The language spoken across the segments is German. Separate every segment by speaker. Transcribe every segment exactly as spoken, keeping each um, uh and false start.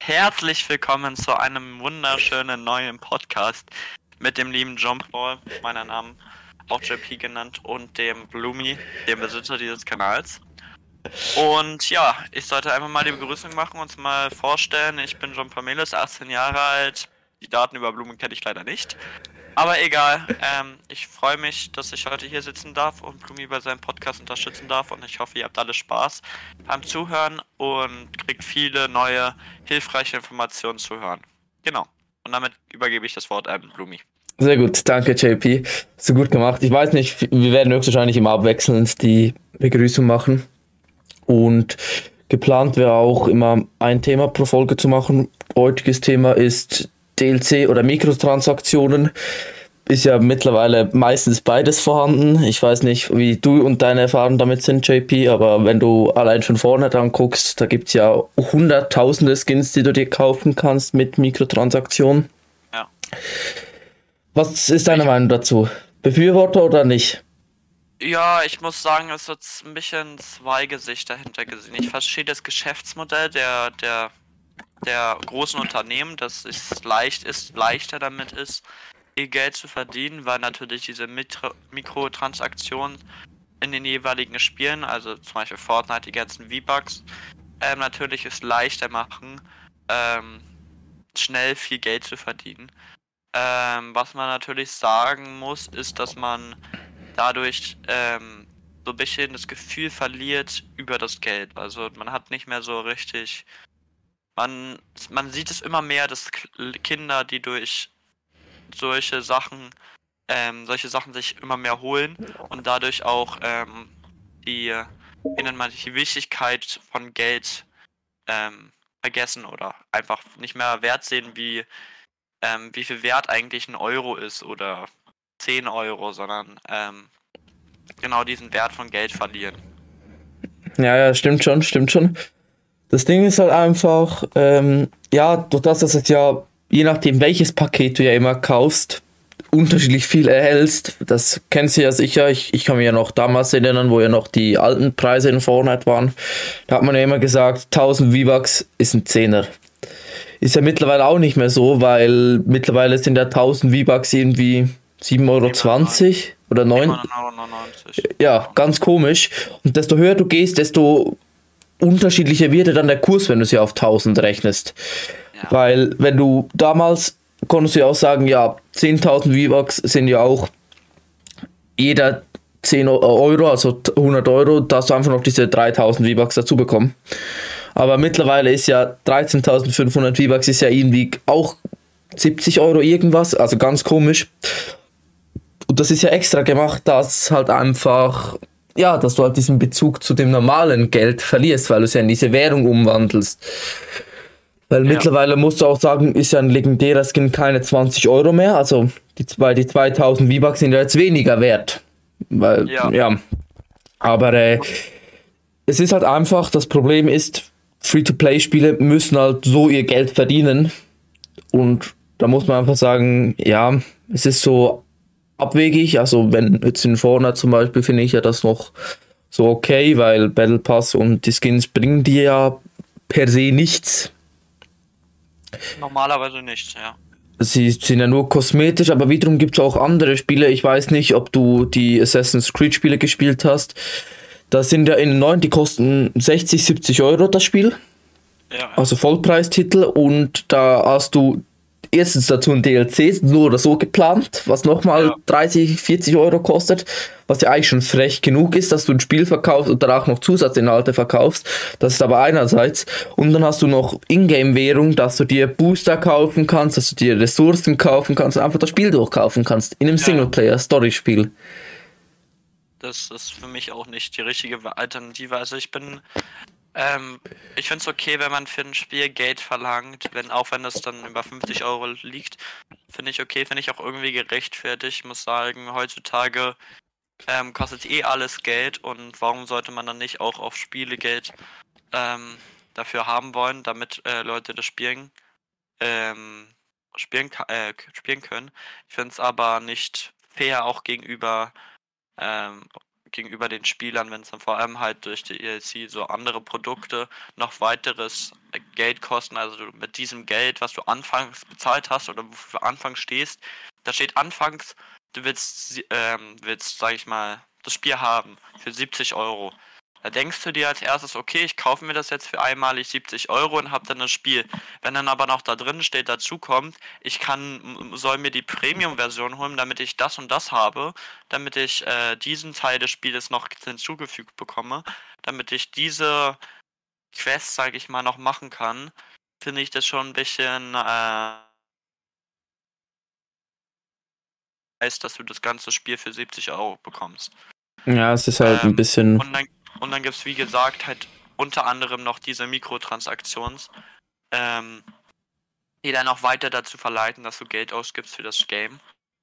Speaker 1: Herzlich willkommen zu einem wunderschönen neuen Podcast mit dem lieben John Paul, meiner Name auch J P genannt, und dem Blumi, dem Besitzer dieses Kanals. Und ja, ich sollte einfach mal die Begrüßung machen, uns mal vorstellen. Ich bin John Pamelis, achtzehn Jahre alt. Die Daten über Blumen kenne ich leider nicht. Aber egal, ähm, ich freue mich, dass ich heute hier sitzen darf und Blumi bei seinem Podcast unterstützen darf, und ich hoffe, ihr habt alle Spaß beim Zuhören und kriegt viele neue, hilfreiche Informationen zu hören. Genau. Und damit übergebe ich das Wort an Blumi.
Speaker 2: Sehr gut, danke J P. So gut gemacht. Ich weiß nicht, wir werden höchstwahrscheinlich immer abwechselnd die Begrüßung machen. Und geplant wäre auch immer ein Thema pro Folge zu machen. Heutiges Thema ist D L C oder Mikrotransaktionen. Ist ja mittlerweile meistens beides vorhanden. Ich weiß nicht, wie du und deine Erfahrungen damit sind, J P, aber wenn du allein von vorne dran guckst, da gibt es ja hunderttausende Skins, die du dir kaufen kannst mit Mikrotransaktionen.
Speaker 1: Ja.
Speaker 2: Was ist deine Meinung dazu? Befürworter oder nicht?
Speaker 1: Ja, ich muss sagen, es wird ein bisschen zwei Gesichter dahinter gesehen. Ich verstehe das Geschäftsmodell der, der, der großen Unternehmen, dass es leicht ist, leichter damit ist, ihr Geld zu verdienen, weil natürlich diese Mitro- Mikrotransaktionen in den jeweiligen Spielen, also zum Beispiel Fortnite, die ganzen V-Bucks, ähm, natürlich es leichter machen, ähm, schnell viel Geld zu verdienen. Ähm, was man natürlich sagen muss, ist, dass man dadurch ähm, so ein bisschen das Gefühl verliert über das Geld. Also man hat nicht mehr so richtig, man, man sieht es immer mehr, dass K- Kinder, die durch solche Sachen, ähm, solche Sachen sich immer mehr holen und dadurch auch ähm, die, wie nennt man, die Wichtigkeit von Geld ähm, vergessen oder einfach nicht mehr wert sehen, wie, ähm, wie viel wert eigentlich ein Euro ist oder zehn Euro, sondern ähm, genau diesen Wert von Geld verlieren.
Speaker 2: Ja, ja, stimmt schon, stimmt schon. Das Ding ist halt einfach, ähm, ja, durch das, dass es ja, je nachdem welches Paket du ja immer kaufst, unterschiedlich viel erhältst. Das kennst du ja sicher. Ich, ich kann mich ja noch damals erinnern, wo ja noch die alten Preise in Fortnite waren. Da hat man ja immer gesagt, tausend V-Bucks ist ein Zehner. Ist ja mittlerweile auch nicht mehr so, weil mittlerweile sind ja tausend V-Bucks irgendwie sieben Euro zwanzig oder neun.
Speaker 1: neun Euro neunundneunzig.
Speaker 2: Ja, ganz komisch. Und desto höher du gehst, desto unterschiedlicher wird ja dann der Kurs, wenn du sie auf tausend rechnest.
Speaker 1: Ja.
Speaker 2: Weil wenn du damals, konntest du ja auch sagen, ja, zehntausend V-Bucks sind ja auch jeder zehn Euro, also hundert Euro, da hast du einfach noch diese dreitausend V-Bucks dazu bekommen. Aber mittlerweile ist ja dreizehntausendfünfhundert V-Bucks ist ja irgendwie auch siebzig Euro irgendwas, also ganz komisch. Und das ist ja extra gemacht, dass halt einfach, ja, dass du halt diesen Bezug zu dem normalen Geld verlierst, weil du es ja in diese Währung umwandelst. Weil
Speaker 1: Ja.
Speaker 2: mittlerweile musst du auch sagen, ist ja ein legendärer Skin keine zwanzig Euro mehr, also die, zwei, die zweitausend V-Bucks sind ja jetzt weniger wert. Weil,
Speaker 1: Ja.
Speaker 2: ja. Aber äh, es ist halt einfach, das Problem ist, Free-to-Play-Spiele müssen halt so ihr Geld verdienen. Und da muss man einfach sagen, ja, es ist so abwegig. Also wenn jetzt in Fortnite zum Beispiel, finde ich ja das noch so okay, weil Battle Pass und die Skins bringen dir ja per se nichts.
Speaker 1: Normalerweise nicht, ja.
Speaker 2: Sie sind ja nur kosmetisch, aber wiederum gibt es auch andere Spiele. Ich weiß nicht, ob du die Assassin's Creed Spiele gespielt hast. Da sind ja in neun, die kosten sechzig, siebzig Euro das Spiel.
Speaker 1: Ja.
Speaker 2: Also Vollpreistitel, und da hast du erstens dazu ein D L C, so oder so geplant, was nochmal
Speaker 1: Ja.
Speaker 2: dreißig, vierzig Euro kostet, was ja eigentlich schon frech genug ist, dass du ein Spiel verkaufst und danach noch Zusatzinhalte verkaufst. Das ist aber einerseits. Und dann hast du noch Ingame-Währung, dass du dir Booster kaufen kannst, dass du dir Ressourcen kaufen kannst und einfach das Spiel durchkaufen kannst. In einem
Speaker 1: Ja.
Speaker 2: Singleplayer-Story-Spiel.
Speaker 1: Das ist für mich auch nicht die richtige Alternative. Also ich bin, ähm, ich finde es okay, wenn man für ein Spiel Geld verlangt, wenn auch wenn das dann über fünfzig Euro liegt, finde ich okay, finde ich auch irgendwie gerechtfertigt. Ich muss sagen, heutzutage ähm, kostet eh alles Geld, und warum sollte man dann nicht auch auf Spiele Geld ähm, dafür haben wollen, damit äh, Leute das spielen, ähm, spielen, ka- äh, k- spielen können. Ich finde es aber nicht fair auch gegenüber ähm, gegenüber den Spielern, wenn es dann vor allem halt durch die E L C so andere Produkte noch weiteres Geld kosten. Also du mit diesem Geld, was du anfangs bezahlt hast oder wofür du anfangs stehst, da steht anfangs, du willst, ähm, willst, sag ich mal, das Spiel haben für siebzig Euro. Da denkst du dir als erstes, okay, ich kaufe mir das jetzt für einmalig siebzig Euro und hab dann das Spiel. Wenn dann aber noch da drin steht, dazu kommt, ich kann, soll mir die Premium-Version holen, damit ich das und das habe, damit ich äh, diesen Teil des Spieles noch hinzugefügt bekomme, damit ich diese Quest, sage ich mal, noch machen kann, finde ich das schon ein bisschen äh, heißt, dass du das ganze Spiel für siebzig Euro bekommst.
Speaker 2: Ja, es ist halt
Speaker 1: Ähm,
Speaker 2: ein bisschen...
Speaker 1: Und dann, und dann gibt es, wie gesagt, halt unter anderem noch diese Mikrotransaktions, ähm, die dann auch weiter dazu verleiten, dass du Geld ausgibst für das Game.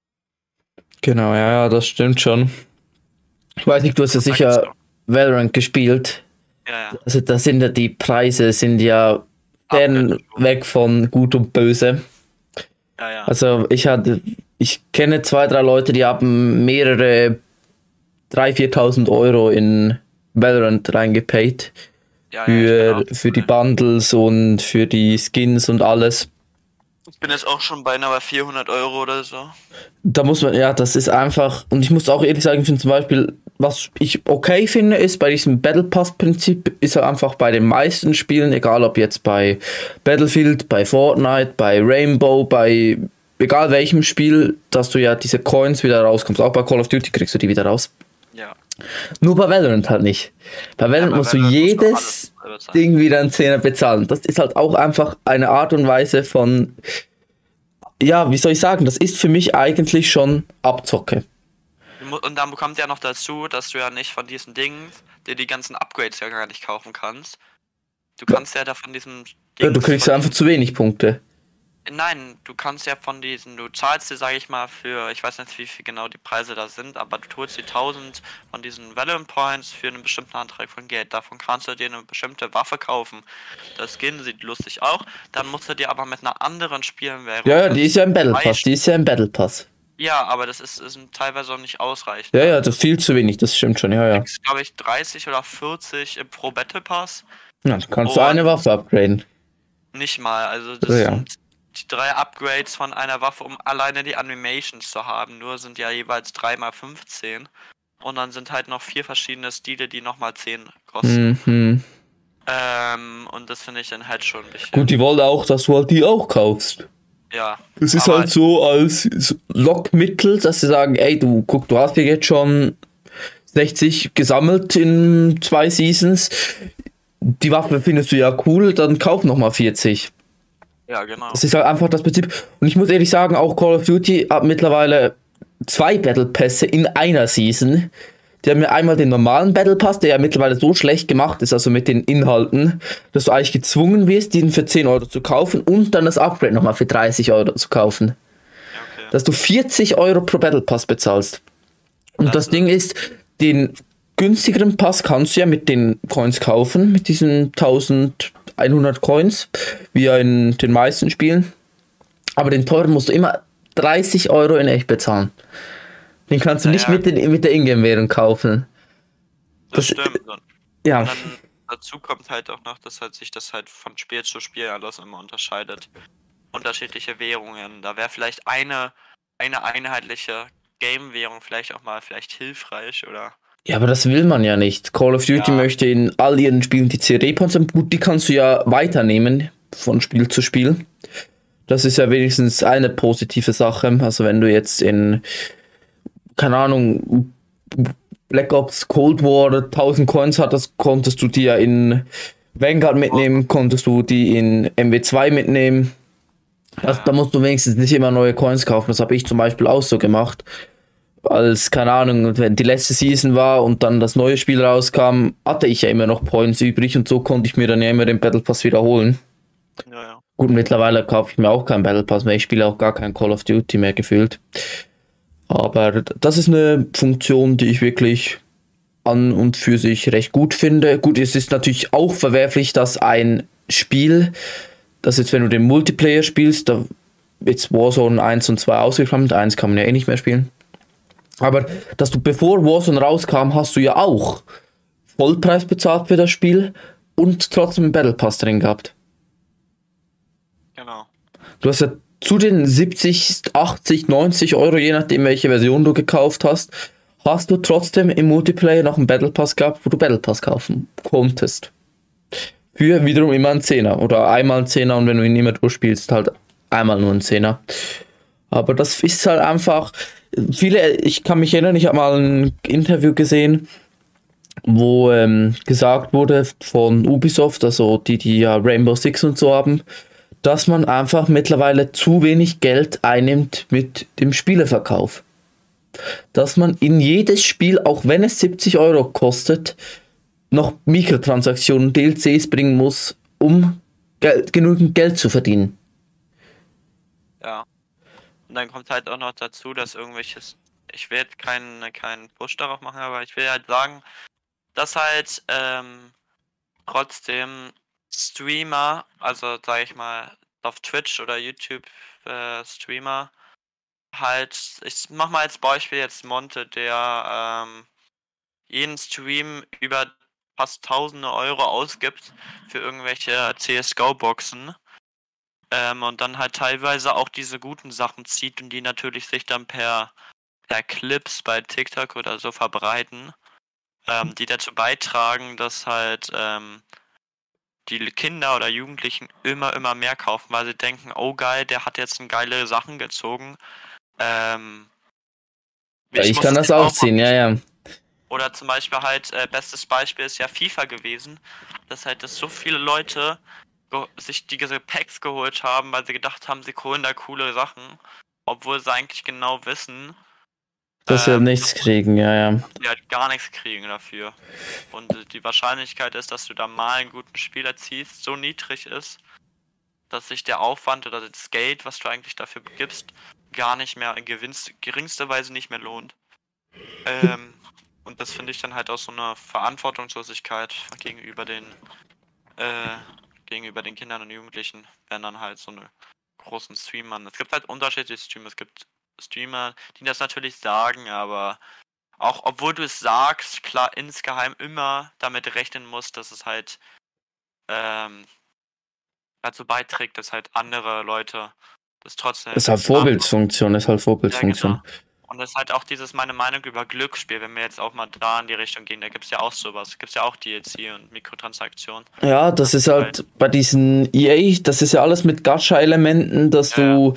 Speaker 2: Genau, ja, ja, das stimmt schon. Ich weiß nicht, du hast ja sicher Valorant gespielt.
Speaker 1: Ja, ja.
Speaker 2: Also da sind ja die Preise, sind ja fern weg von gut und böse.
Speaker 1: Ja, ja.
Speaker 2: Also ich hatte, ich kenne zwei, drei Leute, die haben mehrere dreitausend, viertausend Euro in Valorant reingepayt.
Speaker 1: Ja,
Speaker 2: für,
Speaker 1: ja, ich bin auch
Speaker 2: für die Bundles und für die Skins und alles.
Speaker 1: Ich bin jetzt auch schon beinahe bei vierhundert Euro oder so.
Speaker 2: Da muss man, ja, das ist einfach, und ich muss auch ehrlich sagen, ich finde zum Beispiel, was ich okay finde, ist bei diesem Battle Pass Prinzip, ist er einfach bei den meisten Spielen, egal ob jetzt bei Battlefield, bei Fortnite, bei Rainbow, bei egal welchem Spiel, dass du ja diese Coins wieder rauskommst. Auch bei Call of Duty kriegst du die wieder raus.
Speaker 1: Ja.
Speaker 2: Nur bei Valorant halt nicht. Bei Valorant
Speaker 1: bei
Speaker 2: musst
Speaker 1: Valorant
Speaker 2: du
Speaker 1: musst du
Speaker 2: jedes
Speaker 1: alles bezahlen.
Speaker 2: Ding wieder einen Zehner bezahlen. Das ist halt auch einfach eine Art und Weise von, ja, wie soll ich sagen, das ist für mich eigentlich schon Abzocke.
Speaker 1: Und dann bekommt ja noch dazu, dass du ja nicht von diesen Dingen, dir die ganzen Upgrades ja gar nicht kaufen kannst. Du kannst ja da von diesem
Speaker 2: Ja, du
Speaker 1: Dings,
Speaker 2: kriegst
Speaker 1: von
Speaker 2: einfach zu wenig Punkte.
Speaker 1: Nein, du kannst ja von diesen, du zahlst dir, sag ich mal, für, ich weiß nicht, wie viel genau die Preise da sind, aber du holst die tausend von diesen Valorant Points für einen bestimmten Antrag von Geld. Davon kannst du dir eine bestimmte Waffe kaufen. Das Skin sieht lustig auch. Dann musst du dir aber mit einer anderen spielen werden.
Speaker 2: Ja, ja, die ist ja im Battle Pass, die ist ja im Battle Pass.
Speaker 1: Ja, aber das ist, ist teilweise auch nicht ausreichend.
Speaker 2: Ja, ja, das ist viel zu wenig, das stimmt schon, ja, ja.
Speaker 1: Du kriegst, glaube ich, dreißig oder vierzig im pro Battle Pass.
Speaker 2: Ja, dann kannst du
Speaker 1: Und-
Speaker 2: eine Waffe upgraden.
Speaker 1: Nicht mal, also das
Speaker 2: Ja, ja.
Speaker 1: sind die drei Upgrades von einer Waffe, um alleine die Animations zu haben. Nur sind ja jeweils drei mal fünfzehn. Und dann sind halt noch vier verschiedene Stile, die nochmal zehn kosten.
Speaker 2: Mhm.
Speaker 1: Ähm, und das finde ich dann halt schon ein bisschen.
Speaker 2: Gut, die wollen auch, dass du halt die auch kaufst.
Speaker 1: Ja.
Speaker 2: Das ist
Speaker 1: aber
Speaker 2: halt so als Lockmittel, dass sie sagen, ey, du guck, du hast dir jetzt schon sechzig gesammelt in zwei Seasons. Die Waffe findest du ja cool, dann kauf nochmal vierzig.
Speaker 1: Ja, genau.
Speaker 2: Das ist halt einfach das Prinzip. Und ich muss ehrlich sagen, auch Call of Duty hat mittlerweile zwei Battle Pässe in einer Season. Die haben ja einmal den normalen Battle Pass, der ja mittlerweile so schlecht gemacht ist, also mit den Inhalten, dass du eigentlich gezwungen wirst, den für zehn Euro zu kaufen und dann das Upgrade nochmal für dreißig Euro zu kaufen.
Speaker 1: Ja, okay.
Speaker 2: Dass du vierzig Euro pro Battle Pass bezahlst. Und das,
Speaker 1: Das
Speaker 2: das Ding ist, den günstigeren Pass kannst du ja mit den Coins kaufen, mit diesen eintausendeinhundert Coins, wie ja in den meisten Spielen. Aber den teuren musst du immer dreißig Euro in echt bezahlen. Den kannst du
Speaker 1: Ja,
Speaker 2: nicht
Speaker 1: ja.
Speaker 2: mit, den, mit der Ingame-Währung kaufen.
Speaker 1: Das,
Speaker 2: das-
Speaker 1: stimmt. Und
Speaker 2: Ja,
Speaker 1: dann dazu kommt halt auch noch, dass halt sich das halt von Spiel zu Spiel alles immer unterscheidet. Unterschiedliche Währungen. Da wäre vielleicht eine, eine einheitliche Game-Währung vielleicht auch mal vielleicht hilfreich, oder?
Speaker 2: ja, aber das will man ja nicht. Call of Duty
Speaker 1: Ja.
Speaker 2: möchte in all ihren Spielen die C D-Points haben. Gut, die kannst du ja weiternehmen von Spiel zu Spiel. Das ist ja wenigstens eine positive Sache. Also wenn du jetzt in, keine Ahnung, Black Ops Cold War tausend Coins hattest, konntest du die ja in Vanguard mitnehmen, konntest du die in M W zwei mitnehmen. Also, da musst du wenigstens nicht immer neue Coins kaufen. Das habe ich zum Beispiel auch so gemacht. Als, keine Ahnung, wenn die letzte Season war und dann das neue Spiel rauskam, hatte ich ja immer noch Points übrig und so konnte ich mir dann ja immer den Battle Pass wiederholen.
Speaker 1: Ja, ja.
Speaker 2: Gut, mittlerweile kaufe ich mir auch keinen Battle Pass mehr. Ich spiele auch gar kein Call of Duty mehr gefühlt. Aber das ist eine Funktion, die ich wirklich an und für sich recht gut finde. Gut, es ist natürlich auch verwerflich, dass ein Spiel, das jetzt, wenn du den Multiplayer spielst, da jetzt Warzone eins und zwei ausgeklammert, eins kann man ja eh nicht mehr spielen. Aber dass du, bevor Warzone rauskam, hast du ja auch Vollpreis bezahlt für das Spiel und trotzdem einen Battle Pass drin gehabt.
Speaker 1: Genau.
Speaker 2: Du hast ja zu den siebzig, achtzig, neunzig Euro, je nachdem welche Version du gekauft hast, hast du trotzdem im Multiplayer noch einen Battle Pass gehabt, wo du Battle Pass kaufen konntest. Für wiederum immer einen Zehner oder einmal einen Zehner und wenn du ihn immer durchspielst, halt einmal nur einen Zehner. Aber das ist halt einfach, viele, ich kann mich erinnern, ich habe mal ein Interview gesehen, wo ähm, gesagt wurde von Ubisoft, also die, die ja Rainbow Six und so haben, dass man einfach mittlerweile zu wenig Geld einnimmt mit dem Spieleverkauf. Dass man in jedes Spiel, auch wenn es siebzig Euro kostet, noch Mikrotransaktionen, D L Cs bringen muss, um Geld, genügend Geld zu verdienen.
Speaker 1: Ja. Und dann kommt halt auch noch dazu, dass irgendwelches, ich will jetzt keinen keinen Push darauf machen, aber ich will halt sagen, dass halt ähm, trotzdem Streamer, also sag ich mal auf Twitch oder YouTube äh, Streamer, halt, ich mach mal als Beispiel jetzt Monte, der ähm, jeden Stream über fast tausende Euro ausgibt für irgendwelche C S G O-Boxen ähm, und dann halt teilweise auch diese guten Sachen zieht und die natürlich sich dann per, per Clips bei TikTok oder so verbreiten, ähm, die dazu beitragen, dass halt ähm, die Kinder oder Jugendlichen immer, immer mehr kaufen, weil sie denken, oh geil, der hat jetzt geile Sachen gezogen. Ähm,
Speaker 2: Ja, ich
Speaker 1: muss
Speaker 2: kann
Speaker 1: es
Speaker 2: das
Speaker 1: jetzt
Speaker 2: auch
Speaker 1: auch
Speaker 2: ziehen, ja, ja.
Speaker 1: Oder zum Beispiel halt, äh, bestes Beispiel ist ja FIFA gewesen, dass halt dass so viele Leute ge- sich diese Packs geholt haben, weil sie gedacht haben, sie holen da coole Sachen, obwohl sie eigentlich genau wissen,
Speaker 2: Dass wir
Speaker 1: ähm,
Speaker 2: nichts kriegen, ja, ja.
Speaker 1: dass sie halt gar nichts kriegen dafür. Und äh, die Wahrscheinlichkeit ist, dass du da mal einen guten Spieler ziehst, so niedrig ist, dass sich der Aufwand oder das Geld, was du eigentlich dafür gibst, gar nicht mehr in gewinnst, geringster Weise nicht mehr lohnt. Ähm, und das finde ich dann halt auch so eine Verantwortungslosigkeit gegenüber den äh, gegenüber den Kindern und Jugendlichen, wenn dann halt so eine großen Streamer. Es gibt halt unterschiedliche Streamer. Es gibt Streamer, die das natürlich sagen, aber auch obwohl du es sagst, klar insgeheim immer damit rechnen musst, dass es halt ähm, dazu beiträgt, dass halt andere Leute das trotzdem.
Speaker 2: Das ist halt Vorbildsfunktion, das ist halt Vorbildsfunktion.
Speaker 1: Ja, genau. Und das ist halt auch dieses meine Meinung über Glücksspiel, wenn wir jetzt auch mal da in die Richtung gehen, da gibt es ja auch sowas. Gibt es ja auch D L C und Mikrotransaktionen.
Speaker 2: Ja, das ist halt bei diesen E A, das ist ja alles mit Gacha-Elementen, dass
Speaker 1: Ja.
Speaker 2: du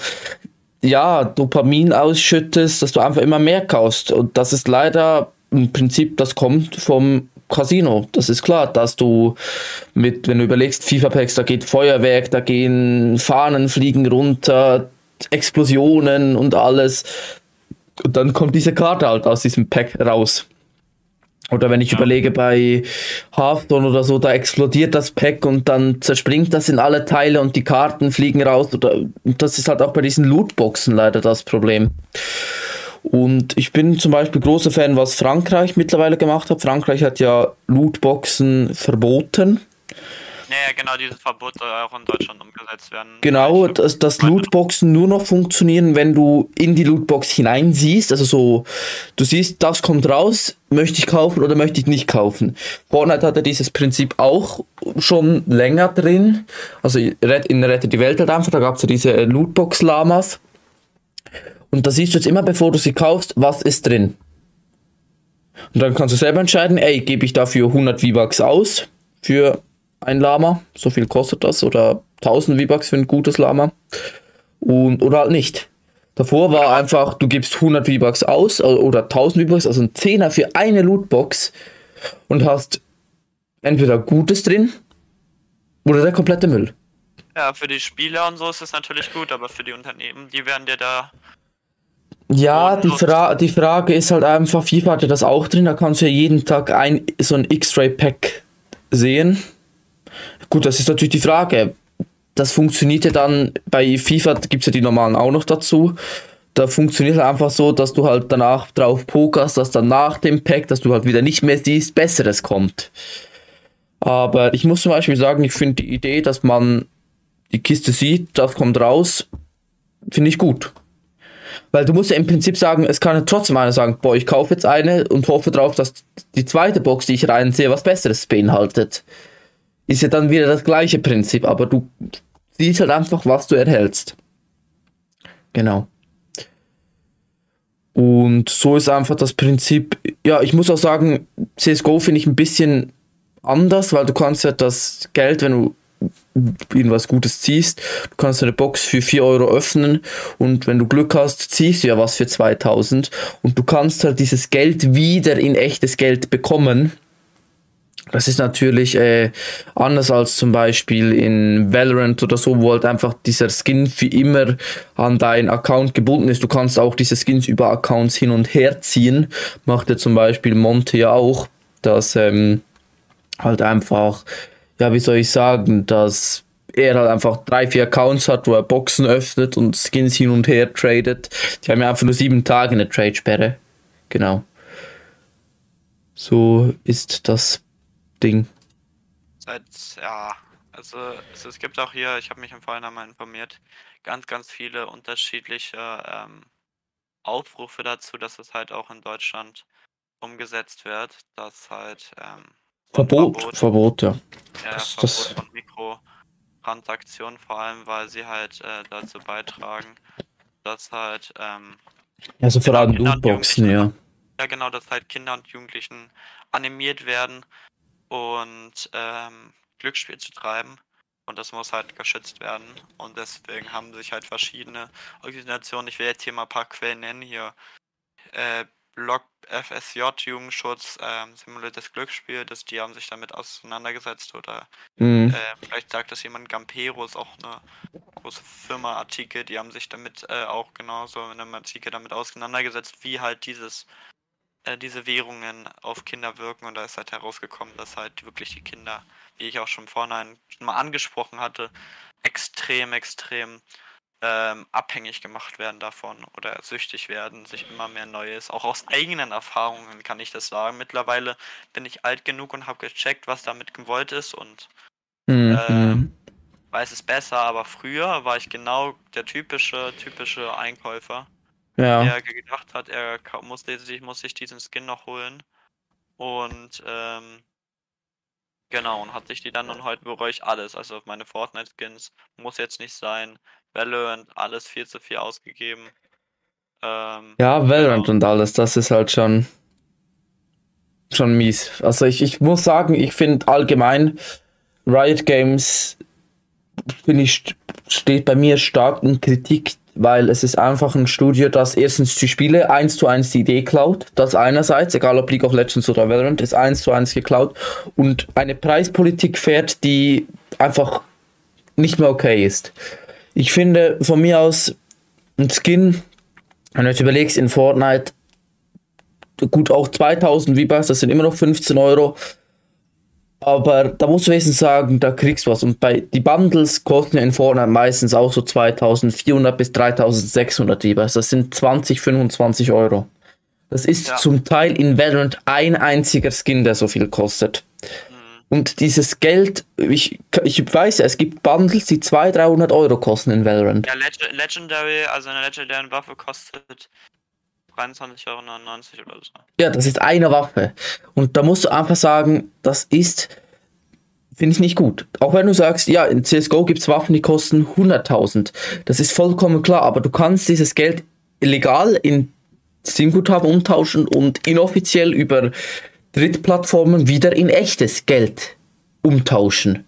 Speaker 2: ja Dopamin ausschüttest, dass du einfach immer mehr kaufst. Und das ist leider im Prinzip, das kommt vom Casino. Das ist klar, dass du mit, wenn du überlegst, FIFA-Packs, da geht Feuerwerk, da gehen Fahnen fliegen runter, Explosionen und alles. Und dann kommt diese Karte halt aus diesem Pack raus. Oder wenn ich
Speaker 1: Ja.
Speaker 2: überlege, bei Hearthstone oder so, da explodiert das Pack und dann zerspringt das in alle Teile und die Karten fliegen raus. Oder, und das ist halt auch bei diesen Lootboxen leider das Problem. Und ich bin zum Beispiel großer Fan, was Frankreich mittlerweile gemacht hat. Frankreich hat ja Lootboxen verboten.
Speaker 1: Ja, genau, dieses Verbot soll auch in Deutschland umgesetzt werden.
Speaker 2: Genau,
Speaker 1: Ich-
Speaker 2: dass, dass Lootboxen nur noch funktionieren, wenn du in die Lootbox hineinsiehst. Also so, du siehst, das kommt raus, möchte ich kaufen oder möchte ich nicht kaufen. Fortnite hatte dieses Prinzip auch schon länger drin. Also in Rette die Welt halt einfach, da gab es ja diese Lootbox-Lamas. Und da siehst du jetzt immer, bevor du sie kaufst, was ist drin. Und dann kannst du selber entscheiden, ey, gebe ich dafür hundert V-Bucks aus für ein Lama, so viel kostet das, oder tausend V-Bucks für ein gutes Lama, und, oder halt nicht. Davor war einfach, du gibst hundert V-Bucks aus oder tausend V-Bucks, also ein Zehner für eine Lootbox und hast entweder Gutes drin oder der komplette Müll.
Speaker 1: Ja, für die Spieler und so ist es natürlich gut, aber für die Unternehmen, die werden dir da.
Speaker 2: Ja, die,
Speaker 1: Und-
Speaker 2: Fra die Frage ist halt einfach, FIFA hatte das auch drin, da kannst du ja jeden Tag ein so ein X-Ray-Pack sehen. Gut, das ist natürlich die Frage. Das funktioniert ja dann, bei FIFA gibt es ja die normalen auch noch dazu. Da funktioniert es einfach so, dass du halt danach drauf pokerst, dass dann nach dem Pack, dass du halt wieder nicht mehr siehst, Besseres kommt. Aber ich muss zum Beispiel sagen, ich finde die Idee, dass man die Kiste sieht, das kommt raus, finde ich gut. Weil du musst ja im Prinzip sagen, es kann ja trotzdem einer sagen, boah, ich kaufe jetzt eine und hoffe darauf, dass die zweite Box, die ich reinsehe, was Besseres beinhaltet. Ist ja dann wieder das gleiche Prinzip, aber du siehst halt einfach, was du erhältst. Genau. Und so ist einfach das Prinzip, ja, ich muss auch sagen, C S G O finde ich ein bisschen anders, weil du kannst ja das Geld, wenn du irgendwas Gutes ziehst, du kannst eine Box für vier Euro öffnen und wenn du Glück hast, ziehst du ja was für zweitausend und du kannst halt dieses Geld wieder in echtes Geld bekommen. Das ist natürlich äh, anders als zum Beispiel in Valorant oder so, wo halt einfach dieser Skin für immer an deinen Account gebunden ist. Du kannst auch diese Skins über Accounts hin und her ziehen. Macht ja zum Beispiel Monte ja auch, dass ähm, halt einfach, ja wie soll ich sagen, dass er halt einfach drei, vier Accounts hat, wo er Boxen öffnet und Skins hin und her tradet. Die haben ja einfach nur sieben Tage eine Trade-Sperre. Genau. So ist das Ding.
Speaker 1: Seit, ja, also es, es gibt auch hier, ich habe mich im Vorhinein mal informiert, ganz, ganz viele unterschiedliche ähm, Aufrufe dazu, dass es halt auch in Deutschland umgesetzt wird, dass halt ähm, so ein
Speaker 2: Verbot,
Speaker 1: Verbot,
Speaker 2: Verbot, ja.
Speaker 1: ja,
Speaker 2: Das,
Speaker 1: Verbot
Speaker 2: das,
Speaker 1: von Mikrotransaktionen, vor allem weil sie halt äh, dazu beitragen, dass halt ähm,
Speaker 2: also vor
Speaker 1: genau,
Speaker 2: allem
Speaker 1: Kinder und
Speaker 2: Lootboxen,
Speaker 1: Jugendlichen,
Speaker 2: ja.
Speaker 1: ja genau, dass halt Kinder und Jugendlichen animiert werden und ähm, Glücksspiel zu treiben und das muss halt geschützt werden und deswegen haben sich halt verschiedene Organisationen, ich will jetzt hier mal ein paar Quellen nennen, hier äh, Blog F S J, Jugendschutz, ähm, simuliertes Glücksspiel, das, die haben sich damit auseinandergesetzt oder
Speaker 2: Mhm.
Speaker 1: äh, vielleicht sagt das jemand, Gampero ist auch eine große Firma, Artikel, die haben sich damit äh, auch genauso in einem Artikel damit auseinandergesetzt, wie halt dieses äh, diese Währungen auf Kinder wirken und da ist halt herausgekommen, dass halt wirklich die Kinder, wie ich auch schon vorhin schon mal angesprochen hatte, extrem, extrem ähm, abhängig gemacht werden davon oder süchtig werden, sich immer mehr Neues, auch aus eigenen Erfahrungen kann ich das sagen. Mittlerweile bin ich alt genug und habe gecheckt, was damit gewollt ist und
Speaker 2: Mhm.
Speaker 1: ähm, weiß es besser, aber früher war ich genau der typische, typische Einkäufer,
Speaker 2: Ja.
Speaker 1: der gedacht hat, er ka- muss, sich, muss sich diesen Skin noch holen. Und ähm, genau, und hat sich die dann und heute bereue ich alles. Also meine Fortnite-Skins muss jetzt nicht sein. Valorant, alles viel zu viel ausgegeben. Ähm,
Speaker 2: Ja, Valorant
Speaker 1: genau.
Speaker 2: und alles, das ist halt schon, schon mies. Also ich, ich muss sagen, ich finde allgemein Riot Games, finde ich, st- steht bei mir stark in Kritik, weil es ist einfach ein Studio, das erstens die Spiele eins zu eins die Idee klaut. Das einerseits, egal ob League of Legends oder Valorant, ist eins zu eins geklaut und eine Preispolitik fährt, die einfach nicht mehr okay ist. Ich finde von mir aus ein Skin, wenn du jetzt überlegst, in Fortnite, gut auch zweitausend V-Bucks, das sind immer noch fünfzehn Euro. Aber da musst du wenigstens sagen, da kriegst du was. Und bei die Bundles kosten ja in Fortnite meistens auch so zweitausendvierhundert bis dreitausendsechshundert V-Bucks. Das sind zwanzig, fünfundzwanzig Euro. Das ist
Speaker 1: Ja.
Speaker 2: zum Teil in Valorant ein einziger Skin, der so viel kostet.
Speaker 1: Mhm.
Speaker 2: Und dieses Geld, ich, ich weiß ja, es gibt Bundles, die zweihundert, dreihundert Euro kosten in Valorant.
Speaker 1: Ja, Leg Legendary, also eine Legendary Waffe kostet dreiundzwanzig Euro neunundneunzig oder so.
Speaker 2: Ja, das ist eine Waffe. Und da musst du einfach sagen, das ist, finde ich nicht gut. Auch wenn du sagst, ja, in C S G O gibt es Waffen, die kosten hunderttausend. Das ist vollkommen klar, aber du kannst dieses Geld legal in Steam-Guthaben umtauschen und inoffiziell über Drittplattformen wieder in echtes Geld umtauschen.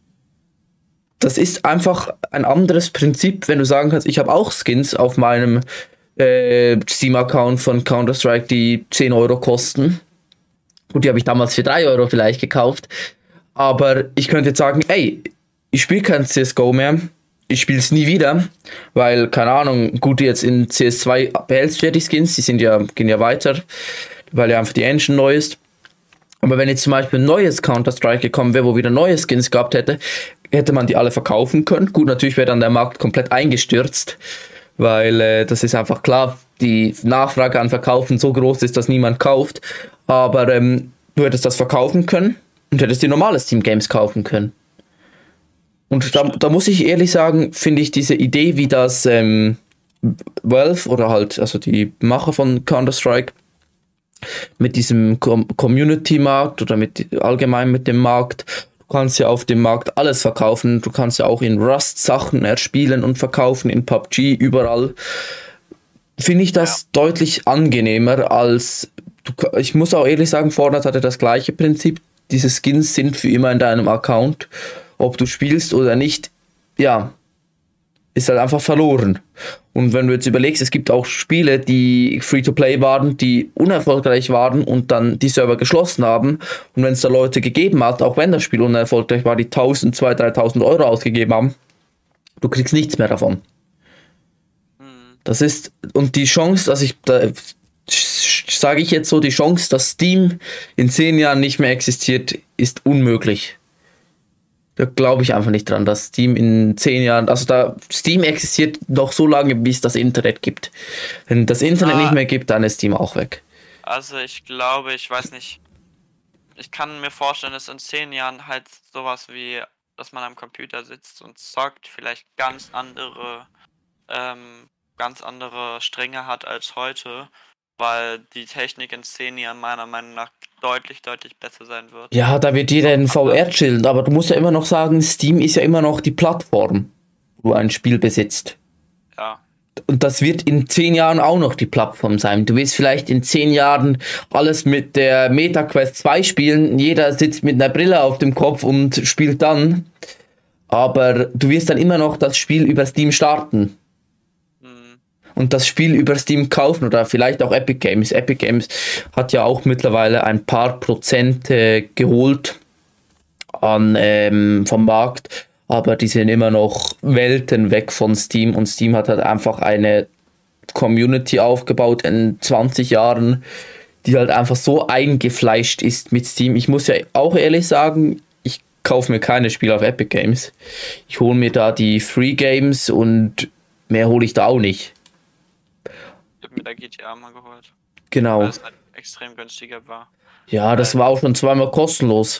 Speaker 2: Das ist einfach ein anderes Prinzip, wenn du sagen kannst, ich habe auch Skins auf meinem äh, Steam-Account von Counter-Strike, die zehn Euro kosten. Gut, die habe ich damals für drei Euro vielleicht gekauft. Aber ich könnte jetzt sagen, ey, ich spiele kein C S G O mehr. Ich spiele es nie wieder, weil, keine Ahnung, gut, jetzt in C S zwei behältst du ja die Skins, die sind ja, gehen ja weiter, weil ja einfach die Engine neu ist. Aber wenn jetzt zum Beispiel ein neues Counter-Strike gekommen wäre, wo wieder neue Skins gehabt hätte, hätte man die alle verkaufen können. Gut, natürlich wäre dann der Markt komplett eingestürzt, weil äh, das ist einfach klar, die Nachfrage an Verkaufen so groß ist, dass niemand kauft. Aber ähm, du hättest das verkaufen können und hättest die normale Steam Games kaufen können. Und da, da muss ich ehrlich sagen, finde ich diese Idee, wie das ähm, Valve oder halt, also die Macher von Counter-Strike, mit diesem Com- Community-Markt oder mit allgemein mit dem Markt. Du kannst ja auf dem Markt alles verkaufen. Du kannst ja auch in Rust Sachen erspielen und verkaufen, in P U B G, überall. Finde ich das ja. deutlich angenehmer als, du, ich muss auch ehrlich sagen, Fortnite hatte das gleiche Prinzip. Diese Skins sind für immer in deinem Account. Ob du spielst oder nicht, ja, ist halt einfach verloren. Und wenn du jetzt überlegst, es gibt auch Spiele, die Free-to-Play waren, die unerfolgreich waren und dann die Server geschlossen haben. Und wenn es da Leute gegeben hat, auch wenn das Spiel unerfolgreich war, die tausend, zweitausend, dreitausend Euro ausgegeben haben, du kriegst nichts mehr davon. Das ist, und die Chance, dass ich, da sage ich jetzt so, die Chance, dass Steam in zehn Jahren nicht mehr existiert, ist unmöglich. Da glaube ich einfach nicht dran, dass Steam in zehn Jahren, also da Steam existiert noch so lange, bis es das Internet gibt. Wenn das Internet ah, nicht mehr gibt, dann ist Steam auch weg.
Speaker 1: Also ich glaube, ich weiß nicht, ich kann mir vorstellen, dass in zehn Jahren halt sowas wie, dass man am Computer sitzt und zockt, vielleicht ganz andere, ähm, ganz andere Stränge hat als heute, weil die Technik in zehn Jahren meiner Meinung nach deutlich, deutlich besser sein wird.
Speaker 2: Ja, da wird jeder in V R chillen, aber du musst ja immer noch sagen, Steam ist ja immer noch die Plattform, wo du ein Spiel besitzt.
Speaker 1: Ja.
Speaker 2: Und das wird in zehn Jahren auch noch die Plattform sein. Du wirst vielleicht in zehn Jahren alles mit der MetaQuest zwei spielen, jeder sitzt mit einer Brille auf dem Kopf und spielt dann, aber du wirst dann immer noch das Spiel über Steam starten. Und das Spiel über Steam kaufen oder vielleicht auch Epic Games. Epic Games hat ja auch mittlerweile ein paar Prozent äh, geholt an, ähm, vom Markt, aber die sind immer noch Welten weg von Steam und Steam hat halt einfach eine Community aufgebaut in zwanzig Jahren, die halt einfach so eingefleischt ist mit Steam. Ich muss ja auch ehrlich sagen, ich kaufe mir keine Spiele auf Epic Games. Ich hole mir da die Free Games und mehr hole ich da auch nicht.
Speaker 1: Ich habe mir da G T A mal geholt.
Speaker 2: Genau.
Speaker 1: Weil es halt extrem günstiger war.
Speaker 2: Ja, das war auch schon zweimal kostenlos.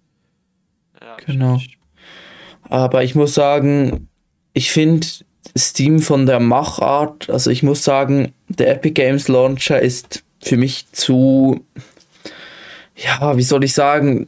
Speaker 1: Ja,
Speaker 2: genau.
Speaker 1: Ich,
Speaker 2: Aber ich muss sagen, ich finde Steam von der Machart, also ich muss sagen, der Epic Games Launcher ist für mich zu, ja, wie soll ich sagen,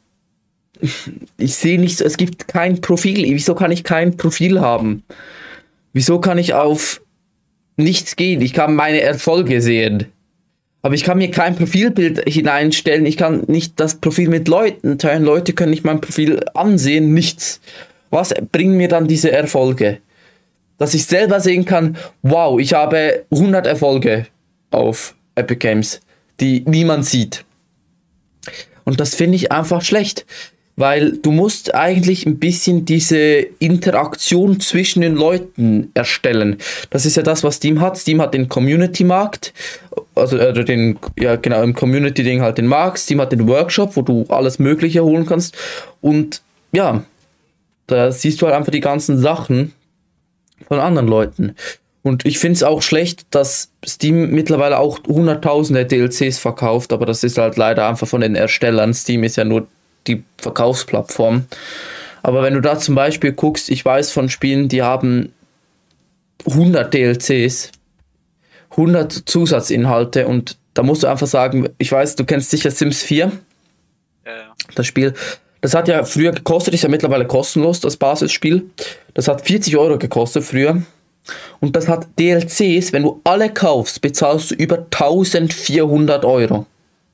Speaker 2: ich sehe nicht, es gibt kein Profil. Wieso kann ich kein Profil haben? Wieso kann ich auf nichts gehen? Ich kann meine Erfolge sehen. Aber ich kann mir kein Profilbild hineinstellen. Ich kann nicht das Profil mit Leuten teilen. Leute können nicht mein Profil ansehen. Nichts. Was bringen mir dann diese Erfolge? Dass ich selber sehen kann, wow, ich habe hundert Erfolge auf Epic Games, die niemand sieht. Und das finde ich einfach schlecht. Weil du musst eigentlich ein bisschen diese Interaktion zwischen den Leuten erstellen. Das ist ja das, was Steam hat. Steam hat den Community-Markt, also äh, den, ja genau, im Community-Ding halt den Markt. Steam hat den Workshop, wo du alles Mögliche holen kannst. Und ja, da siehst du halt einfach die ganzen Sachen von anderen Leuten. Und ich finde es auch schlecht, dass Steam mittlerweile auch hunderttausende D L Cs verkauft, aber das ist halt leider einfach von den Erstellern. Steam ist ja nur die Verkaufsplattform. Aber wenn du da zum Beispiel guckst, ich weiß von Spielen, die haben hundert D L Cs, hundert Zusatzinhalte und da musst du einfach sagen, ich weiß, du kennst sicher Sims vier,
Speaker 1: ja, ja.
Speaker 2: Das Spiel, das hat ja früher gekostet, ist ja mittlerweile kostenlos, das Basisspiel. Das hat vierzig Euro gekostet früher. Und das hat D L Cs, wenn du alle kaufst, bezahlst du über eintausendvierhundert Euro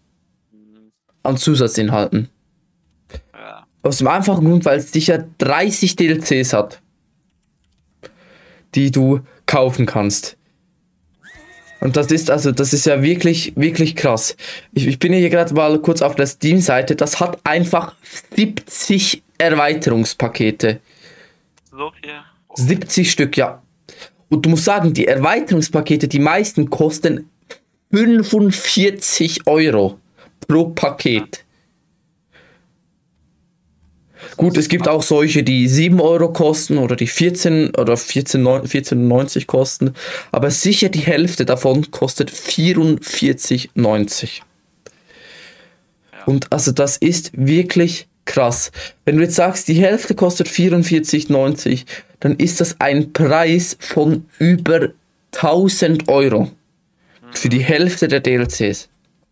Speaker 2: an Zusatzinhalten. Aus dem einfachen Grund, weil es sicher dreißig D L Cs hat, die du kaufen kannst. Und das ist also, das ist ja wirklich, wirklich krass. Ich, ich bin hier gerade mal kurz auf der Steam-Seite. Das hat einfach siebzig Erweiterungspakete.
Speaker 1: So hier.
Speaker 2: siebzig Stück, ja. Und du musst sagen, die Erweiterungspakete, die meisten kosten fünfundvierzig Euro pro Paket. Gut, es gibt auch solche, die sieben Euro kosten oder die vierzehn oder vierzehn neunzig kosten, aber sicher die Hälfte davon kostet vierundvierzig neunzig. Ja. Und also das ist wirklich krass. Wenn du jetzt sagst, die Hälfte kostet vierundvierzig neunzig, dann ist das ein Preis von über tausend Euro für die Hälfte der D L Cs.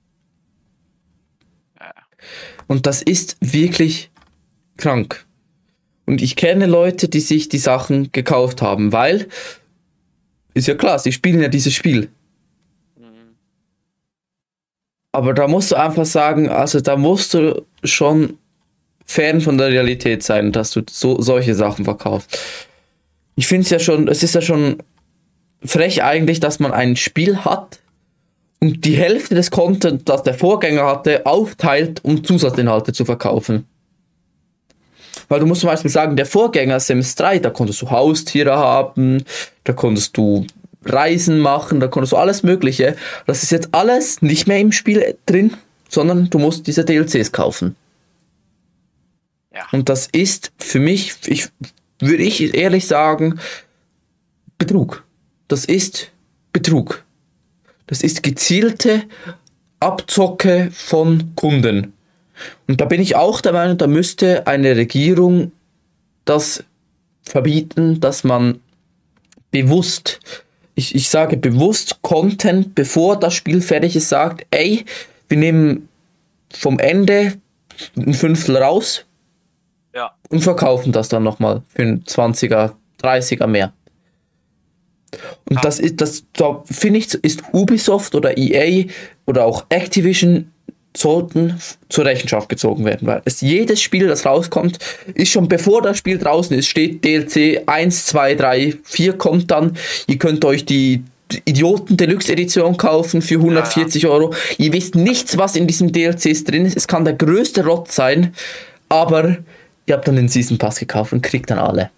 Speaker 1: Ja.
Speaker 2: Und das ist wirklich krank. Und ich kenne Leute, die sich die Sachen gekauft haben, weil, ist ja klar, sie spielen ja dieses Spiel.
Speaker 1: Mhm.
Speaker 2: Aber da musst du einfach sagen, also da musst du schon Fan von der Realität sein, dass du so solche Sachen verkaufst. Ich finde es ja schon, es ist ja schon frech eigentlich, dass man ein Spiel hat und die Hälfte des Content, das der Vorgänger hatte, aufteilt, um Zusatzinhalte zu verkaufen. Weil du musst zum Beispiel sagen, der Vorgänger Sims drei, da konntest du Haustiere haben, da konntest du Reisen machen, da konntest du alles Mögliche. Das ist jetzt alles nicht mehr im Spiel drin, sondern du musst diese D L Cs kaufen.
Speaker 1: Ja.
Speaker 2: Und das ist für mich, ich, würde ich ehrlich sagen, Betrug. Das ist Betrug. Das ist gezielte Abzocke von Kunden. Und da bin ich auch der Meinung, da müsste eine Regierung das verbieten, dass man bewusst, ich, ich sage bewusst Content, bevor das Spiel fertig ist, sagt, ey, wir nehmen vom Ende ein Fünftel raus,
Speaker 1: Ja.
Speaker 2: und verkaufen das dann nochmal für einen zwanziger, dreißiger mehr. Und
Speaker 1: Ja.
Speaker 2: das ist, das, da finde ich, ist Ubisoft oder E A oder auch Activision sollten f- zur Rechenschaft gezogen werden, weil es jedes Spiel, das rauskommt, ist schon bevor das Spiel draußen ist, steht D L C eins, zwei, drei, vier kommt dann, ihr könnt euch die Idioten Deluxe Edition kaufen für hundertvierzig Euro. Ihr wisst nichts, was in diesem D L Cs drin ist. Es kann der größte Rott sein, aber ihr habt dann den Season Pass gekauft und kriegt dann alle.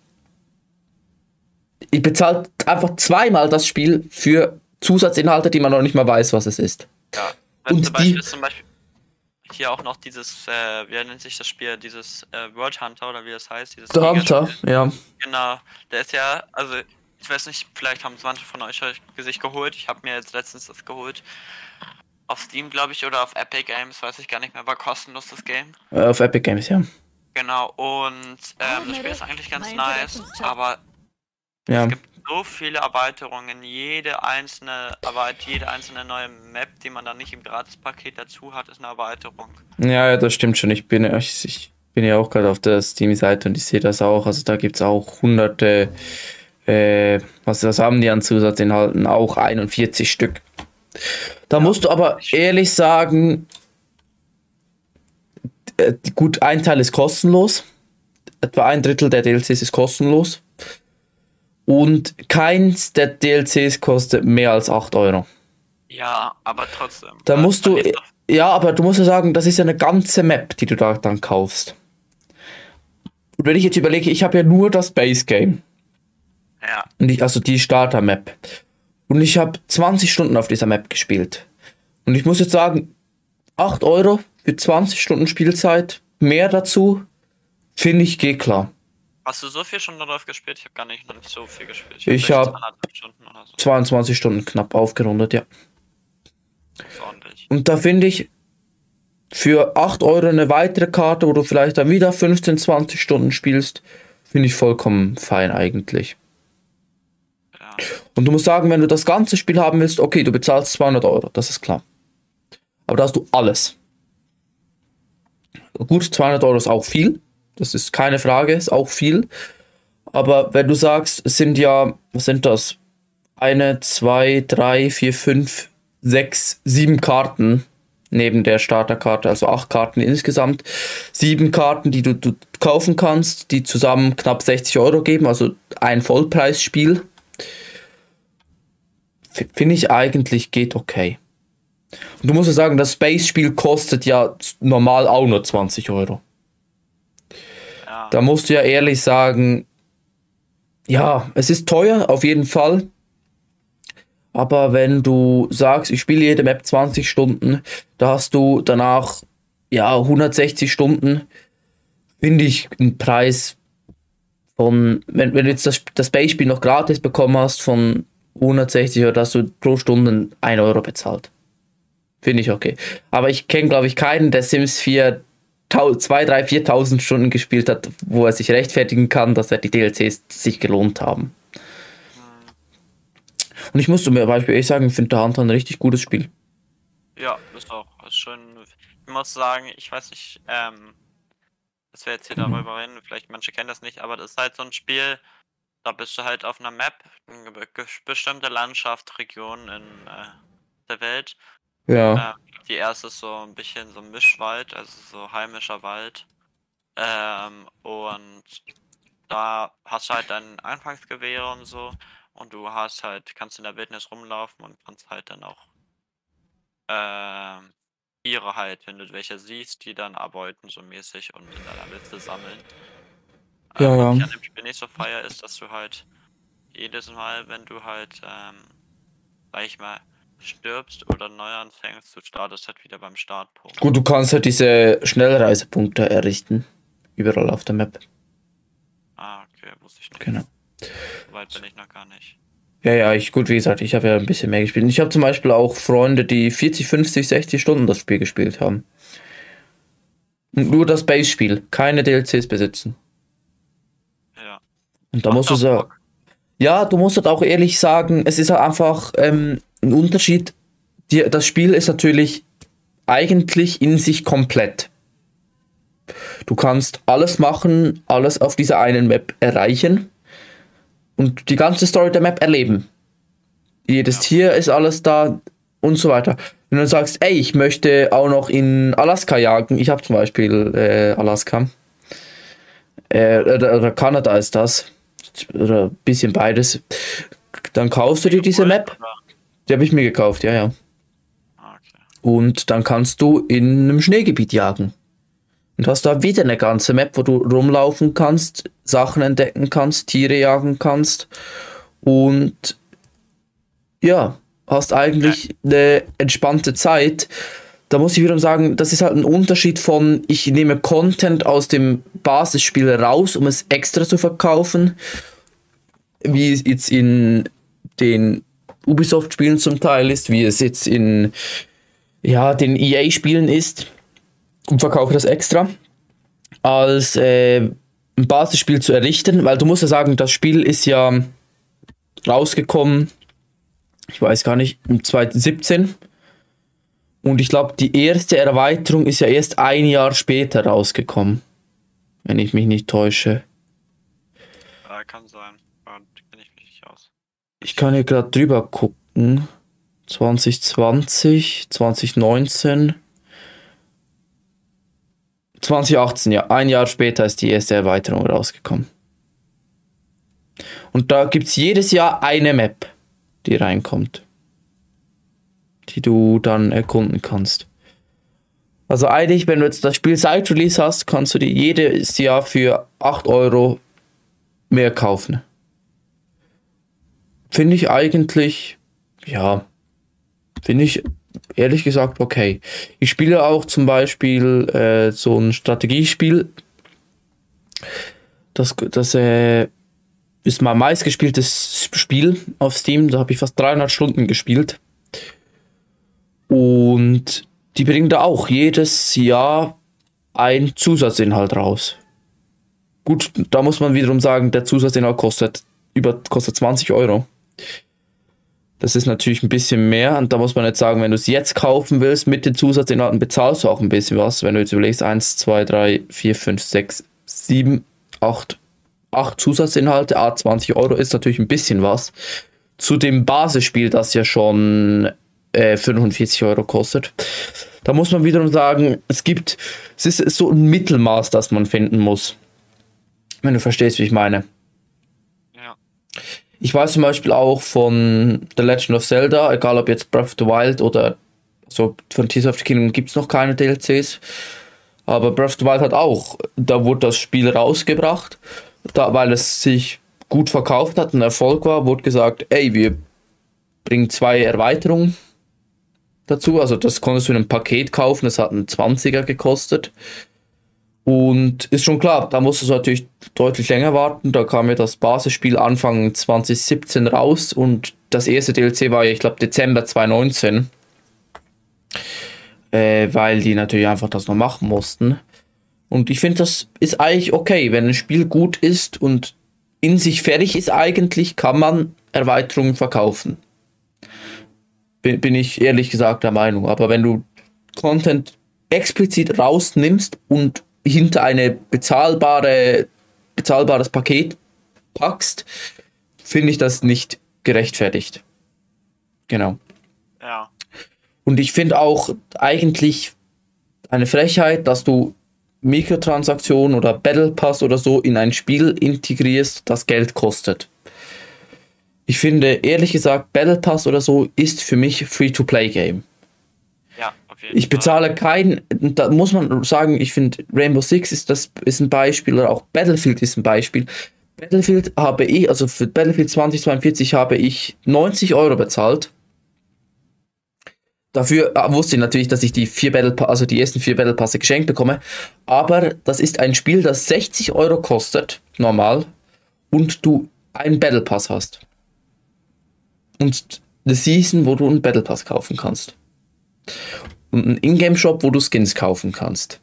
Speaker 2: Ihr bezahlt einfach zweimal das Spiel für Zusatzinhalte, die man noch nicht mal weiß, was es ist.
Speaker 1: Ja. Wenn
Speaker 2: Und
Speaker 1: zum Beispiel
Speaker 2: die-
Speaker 1: ist zum Beispiel hier auch noch dieses, äh, wie nennt sich das Spiel, dieses äh, World Hunter oder wie das heißt, dieses
Speaker 2: Der Hunter,
Speaker 1: Ligaspiel.
Speaker 2: ja.
Speaker 1: Genau, der ist ja, also ich weiß nicht, vielleicht haben es manche von euch sich geholt. Ich habe mir jetzt letztens das geholt. Auf Steam, glaube ich, oder auf Epic Games, weiß ich gar nicht mehr, war kostenlos das Game.
Speaker 2: Äh, Auf Epic Games, ja.
Speaker 1: Genau, und ähm, das Spiel ist eigentlich ganz nice, aber
Speaker 2: Ja.
Speaker 1: es gibt so viele Erweiterungen, jede einzelne Arbeit, jede einzelne neue Map, die man dann nicht im Gratispaket dazu hat, ist eine Erweiterung.
Speaker 2: Ja, ja, das stimmt schon. Ich bin, ich, ich bin ja auch gerade auf der Steam-Seite und ich sehe das auch. Also da gibt es auch hunderte, äh, was, was haben die an Zusatzinhalten? Auch einundvierzig Stück. Da musst du aber ehrlich sagen, äh, gut, ein Teil ist kostenlos. Etwa ein Drittel der D L Cs ist kostenlos. Und keins der D L Cs kostet mehr als acht Euro.
Speaker 1: Ja, aber trotzdem.
Speaker 2: Da
Speaker 1: Also,
Speaker 2: musst du,
Speaker 1: man ist doch-
Speaker 2: ja, aber du musst ja sagen, das ist ja eine ganze Map, die du da dann kaufst. Und wenn ich jetzt überlege, ich habe ja nur das Base Game,
Speaker 1: Ja,
Speaker 2: und ich, also die Starter Map. Und ich habe zwanzig Stunden auf dieser Map gespielt. Und ich muss jetzt sagen, acht Euro für zwanzig Stunden Spielzeit, mehr dazu, finde ich, geht klar.
Speaker 1: hast du so viel schon darauf gespielt? Ich habe gar nicht, noch nicht so viel gespielt.
Speaker 2: Ich
Speaker 1: vielleicht
Speaker 2: hab-
Speaker 1: zweieinhalb Stunden oder so.
Speaker 2: zweiundzwanzig Stunden knapp aufgerundet, ja.
Speaker 1: Das ist ordentlich.
Speaker 2: Und da finde ich, für acht Euro eine weitere Karte, wo du vielleicht dann wieder fünfzehn, zwanzig Stunden spielst, finde ich vollkommen fein eigentlich.
Speaker 1: Ja.
Speaker 2: Und du musst sagen, wenn du das ganze Spiel haben willst, okay, du bezahlst zweihundert Euro, das ist klar. Aber da hast du alles. Gut, zweihundert Euro ist auch viel, das ist keine Frage, ist auch viel. Aber wenn du sagst, es sind ja, was sind das? Eine, zwei, drei, vier, fünf, sechs, sieben Karten neben der Starterkarte, also acht Karten insgesamt. Sieben Karten, die du, du kaufen kannst, die zusammen knapp sechzig Euro geben, also ein Vollpreisspiel. F- Finde ich eigentlich geht okay. Und du musst ja sagen, das Space-Spiel kostet ja normal auch nur zwanzig Euro.
Speaker 1: Ja.
Speaker 2: Da musst du ja ehrlich sagen, ja, es ist teuer, auf jeden Fall. Aber wenn du sagst, ich spiele jede Map zwanzig Stunden, da hast du danach ja hundertsechzig Stunden, finde ich einen Preis von, wenn, wenn du jetzt das, das Base-Spiel noch gratis bekommen hast, von hundertsechzig Euro, hast du pro Stunde ein Euro bezahlt. Finde ich okay. Aber ich kenne, glaube ich, keinen, der Sims vier zweitausend, dreitausend, viertausend Stunden gespielt hat, wo er sich rechtfertigen kann, dass er die D L Cs sich gelohnt haben. Und ich muss zum Beispiel ehrlich sagen, ich finde der Hunter ein richtig gutes Spiel.
Speaker 1: Ja, ist auch ist schon. Ich muss sagen, ich weiß nicht, ähm, dass wir jetzt hier
Speaker 2: Mhm.
Speaker 1: darüber reden, vielleicht manche kennen das nicht, aber das ist halt so ein Spiel, da bist du halt auf einer Map, eine be- ge- bestimmte Landschaft, Region in äh, der Welt.
Speaker 2: Ja,
Speaker 1: Ähm, die erste ist so ein bisschen so Mischwald, also so heimischer Wald. Ähm, und da hast du halt dein Anfangsgewehr und so. Und du hast halt, kannst in der Wildnis rumlaufen und kannst halt dann auch ähm, Tiere halt, wenn du welche siehst, die dann arbeiten so mäßig und in deiner Liste sammeln.
Speaker 2: ja,
Speaker 1: Ähm, was
Speaker 2: ja.
Speaker 1: ich an dem Spiel nicht so feier, ist, dass du halt jedes Mal, wenn du halt, ähm, sag ich mal, stirbst oder neu anfängst, du startest halt wieder beim Startpunkt.
Speaker 2: Gut, du kannst halt diese Schnellreisepunkte errichten. Überall auf der Map.
Speaker 1: Ah, okay, wusste ich nicht.
Speaker 2: Genau.
Speaker 1: So weit bin ich noch gar nicht.
Speaker 2: Ja, ja, ich, gut, wie gesagt, ich habe ja ein bisschen mehr gespielt. Und ich habe zum Beispiel auch Freunde, die vierzig, fünfzig, sechzig Stunden das Spiel gespielt haben. Und nur das Base-Spiel, keine D L Cs besitzen.
Speaker 1: Ja.
Speaker 2: Und da
Speaker 1: Macht
Speaker 2: musst du
Speaker 1: auch
Speaker 2: sagen,
Speaker 1: Bock.
Speaker 2: ja, du musst halt auch ehrlich sagen, es ist halt einfach ähm, ein Unterschied. Die, das Spiel ist natürlich eigentlich in sich komplett. Du kannst alles machen, alles auf dieser einen Map erreichen und die ganze Story der Map erleben. Jedes
Speaker 1: Ja.
Speaker 2: Tier ist alles da und so weiter. Wenn du sagst, ey, ich möchte auch noch in Alaska jagen, ich habe zum Beispiel äh, Alaska, äh, oder, oder Kanada ist das, oder ein bisschen beides, dann kaufst du dir diese Map,
Speaker 1: Oder?
Speaker 2: die habe ich mir gekauft, ja, ja.
Speaker 1: Ah, okay.
Speaker 2: Und dann kannst du in einem Schneegebiet jagen. Und hast da wieder eine ganze Map, wo du rumlaufen kannst, Sachen entdecken kannst, Tiere jagen kannst und ja, hast eigentlich eine entspannte Zeit. Da muss ich wiederum sagen, das ist halt ein Unterschied von, ich nehme Content aus dem Basisspiel raus, um es extra zu verkaufen, wie es jetzt in den Ubisoft-Spielen zum Teil ist, wie es jetzt in ja, den E A-Spielen ist und verkaufe das extra, als äh, ein Basisspiel zu errichten, weil du musst ja sagen, das Spiel ist ja rausgekommen, ich weiß gar nicht, im zwanzig siebzehn. Und ich glaube, die erste Erweiterung ist ja erst ein Jahr später rausgekommen. Wenn ich mich nicht täusche.
Speaker 1: Äh, kann sein. Da kenne ich mich nicht aus.
Speaker 2: Ich kann hier gerade drüber gucken. zwanzig zwanzig, zwanzig neunzehn. zwanzig achtzehn, ja. Ein Jahr später ist die erste Erweiterung rausgekommen. Und da gibt es jedes Jahr eine Map, die reinkommt. Die du dann erkunden kannst. Also eigentlich, wenn du jetzt das Spiel seit Release hast, kannst du dir jedes Jahr für acht Euro mehr kaufen. Finde ich eigentlich, ja, finde ich ehrlich gesagt okay. Ich spiele auch zum Beispiel äh, so ein Strategiespiel. Das, das äh, ist mein meistgespieltes Spiel auf Steam. Da habe ich fast dreihundert Stunden gespielt. Und die bringen da auch jedes Jahr einen Zusatzinhalt raus. Gut, da muss man wiederum sagen, der Zusatzinhalt kostet über kostet zwanzig Euro. Das ist natürlich ein bisschen mehr. Und da muss man jetzt sagen, wenn du es jetzt kaufen willst, mit den Zusatzinhalten bezahlst du auch ein bisschen was. Wenn du jetzt überlegst, eins, zwei, drei, vier, fünf, sechs, sieben, acht, acht Zusatzinhalte, a zwanzig Euro ist natürlich ein bisschen was. Zu dem Basisspiel, das ja schon äh, fünfundvierzig Euro kostet. Da muss man wiederum sagen, es gibt, es ist so ein Mittelmaß, das man finden muss. Wenn du verstehst, wie ich meine.
Speaker 1: Ja.
Speaker 2: Ich weiß zum Beispiel auch von The Legend of Zelda, egal ob jetzt Breath of the Wild oder so, von Tears of the Kingdom gibt es noch keine D L Cs. Aber Breath of the Wild hat auch, da wurde das Spiel rausgebracht, da, weil es sich gut verkauft hat, ein Erfolg war, wurde gesagt, ey, wir bringen zwei Erweiterungen dazu. Also das konntest du in einem Paket kaufen, das hat einen zwanziger gekostet. Und ist schon klar, da musst du natürlich deutlich länger warten. Da kam ja das Basisspiel Anfang zwanzig siebzehn raus und das erste D L C war ja, ich glaube, Dezember zwanzig neunzehn. Äh, weil die natürlich einfach das noch machen mussten. Und ich finde, das ist eigentlich okay. Wenn ein Spiel gut ist und in sich fertig ist eigentlich, kann man Erweiterungen verkaufen. bin, bin ich ehrlich gesagt der Meinung. Aber wenn du Content explizit rausnimmst und hinter eine bezahlbare, bezahlbares Paket packst, finde ich das nicht gerechtfertigt. Genau.
Speaker 1: Ja.
Speaker 2: Und ich finde auch eigentlich eine Frechheit, dass du Mikrotransaktionen oder Battle Pass oder so in ein Spiel integrierst, das Geld kostet. Ich finde, ehrlich gesagt, Battle Pass oder so ist für mich Free-to-Play-Game.
Speaker 1: Ja, auf jeden
Speaker 2: Ich bezahle
Speaker 1: Fall.
Speaker 2: kein, da muss man sagen, ich finde Rainbow Six ist das ist ein Beispiel oder auch Battlefield ist ein Beispiel. Battlefield habe ich, also für Battlefield zwanzig zweiundvierzig habe ich neunzig Euro bezahlt. Dafür ah, wusste ich natürlich, dass ich die vier Battle Pa- also die ersten vier Battle Pässe geschenkt bekomme. Aber das ist ein Spiel, das sechzig Euro kostet, normal, und du einen Battle Pass hast. Und eine Season, wo du einen Battle Pass kaufen kannst. Und einen Ingame-Shop, wo du Skins kaufen kannst.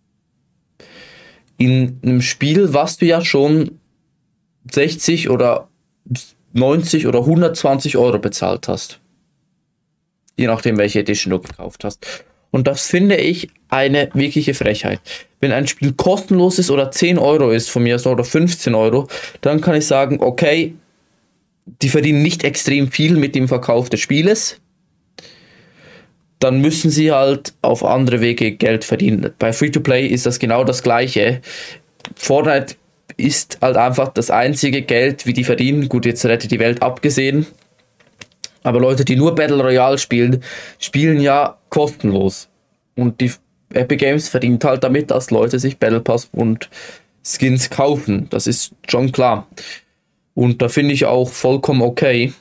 Speaker 2: In einem Spiel, was du ja schon sechzig oder neunzig oder hundertzwanzig Euro bezahlt hast. Je nachdem, welche Edition du gekauft hast. Und das finde ich eine wirkliche Frechheit. Wenn ein Spiel kostenlos ist oder zehn Euro ist von mir aus oder fünfzehn Euro, dann kann ich sagen, okay, die verdienen nicht extrem viel mit dem Verkauf des Spieles. Dann müssen sie halt auf andere Wege Geld verdienen. Bei Free-to-Play ist das genau das Gleiche. Fortnite ist halt einfach das einzige Geld, wie die verdienen. Gut, jetzt rettet die Welt abgesehen. Aber Leute, die nur Battle Royale spielen, spielen ja kostenlos. Und die Epic Games verdient halt damit, dass Leute sich Battle Pass und Skins kaufen. Das ist schon klar. Und da finde ich auch vollkommen okay.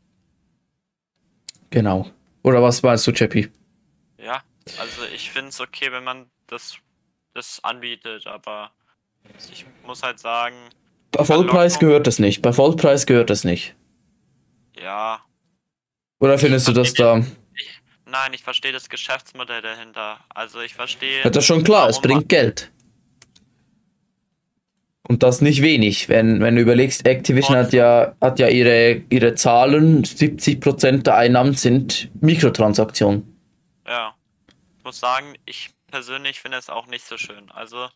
Speaker 2: Genau. Oder was meinst du, Chappy?
Speaker 1: Ja, also ich finde es okay, wenn man das, das anbietet, aber ich muss halt sagen,
Speaker 2: Bei Vollpreis gehört es nicht. Bei Vollpreis gehört es nicht.
Speaker 1: ja,
Speaker 2: Oder findest du das da?
Speaker 1: ich, nein, ich verstehe das Geschäftsmodell dahinter. Also ich verstehe.
Speaker 2: Ja, das ist schon klar, es
Speaker 1: warum
Speaker 2: bringt
Speaker 1: man-
Speaker 2: Geld. Und das nicht wenig. Wenn, wenn du überlegst, Activision hat ja, hat ja ihre, ihre Zahlen, siebzig Prozent der Einnahmen sind Mikrotransaktionen.
Speaker 1: Ja, ich muss sagen, ich persönlich finde es auch nicht so schön. Also,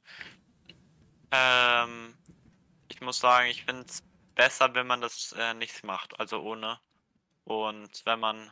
Speaker 1: ähm, ich muss sagen, ich finde es besser, wenn man das äh, nicht macht, also ohne. Und wenn man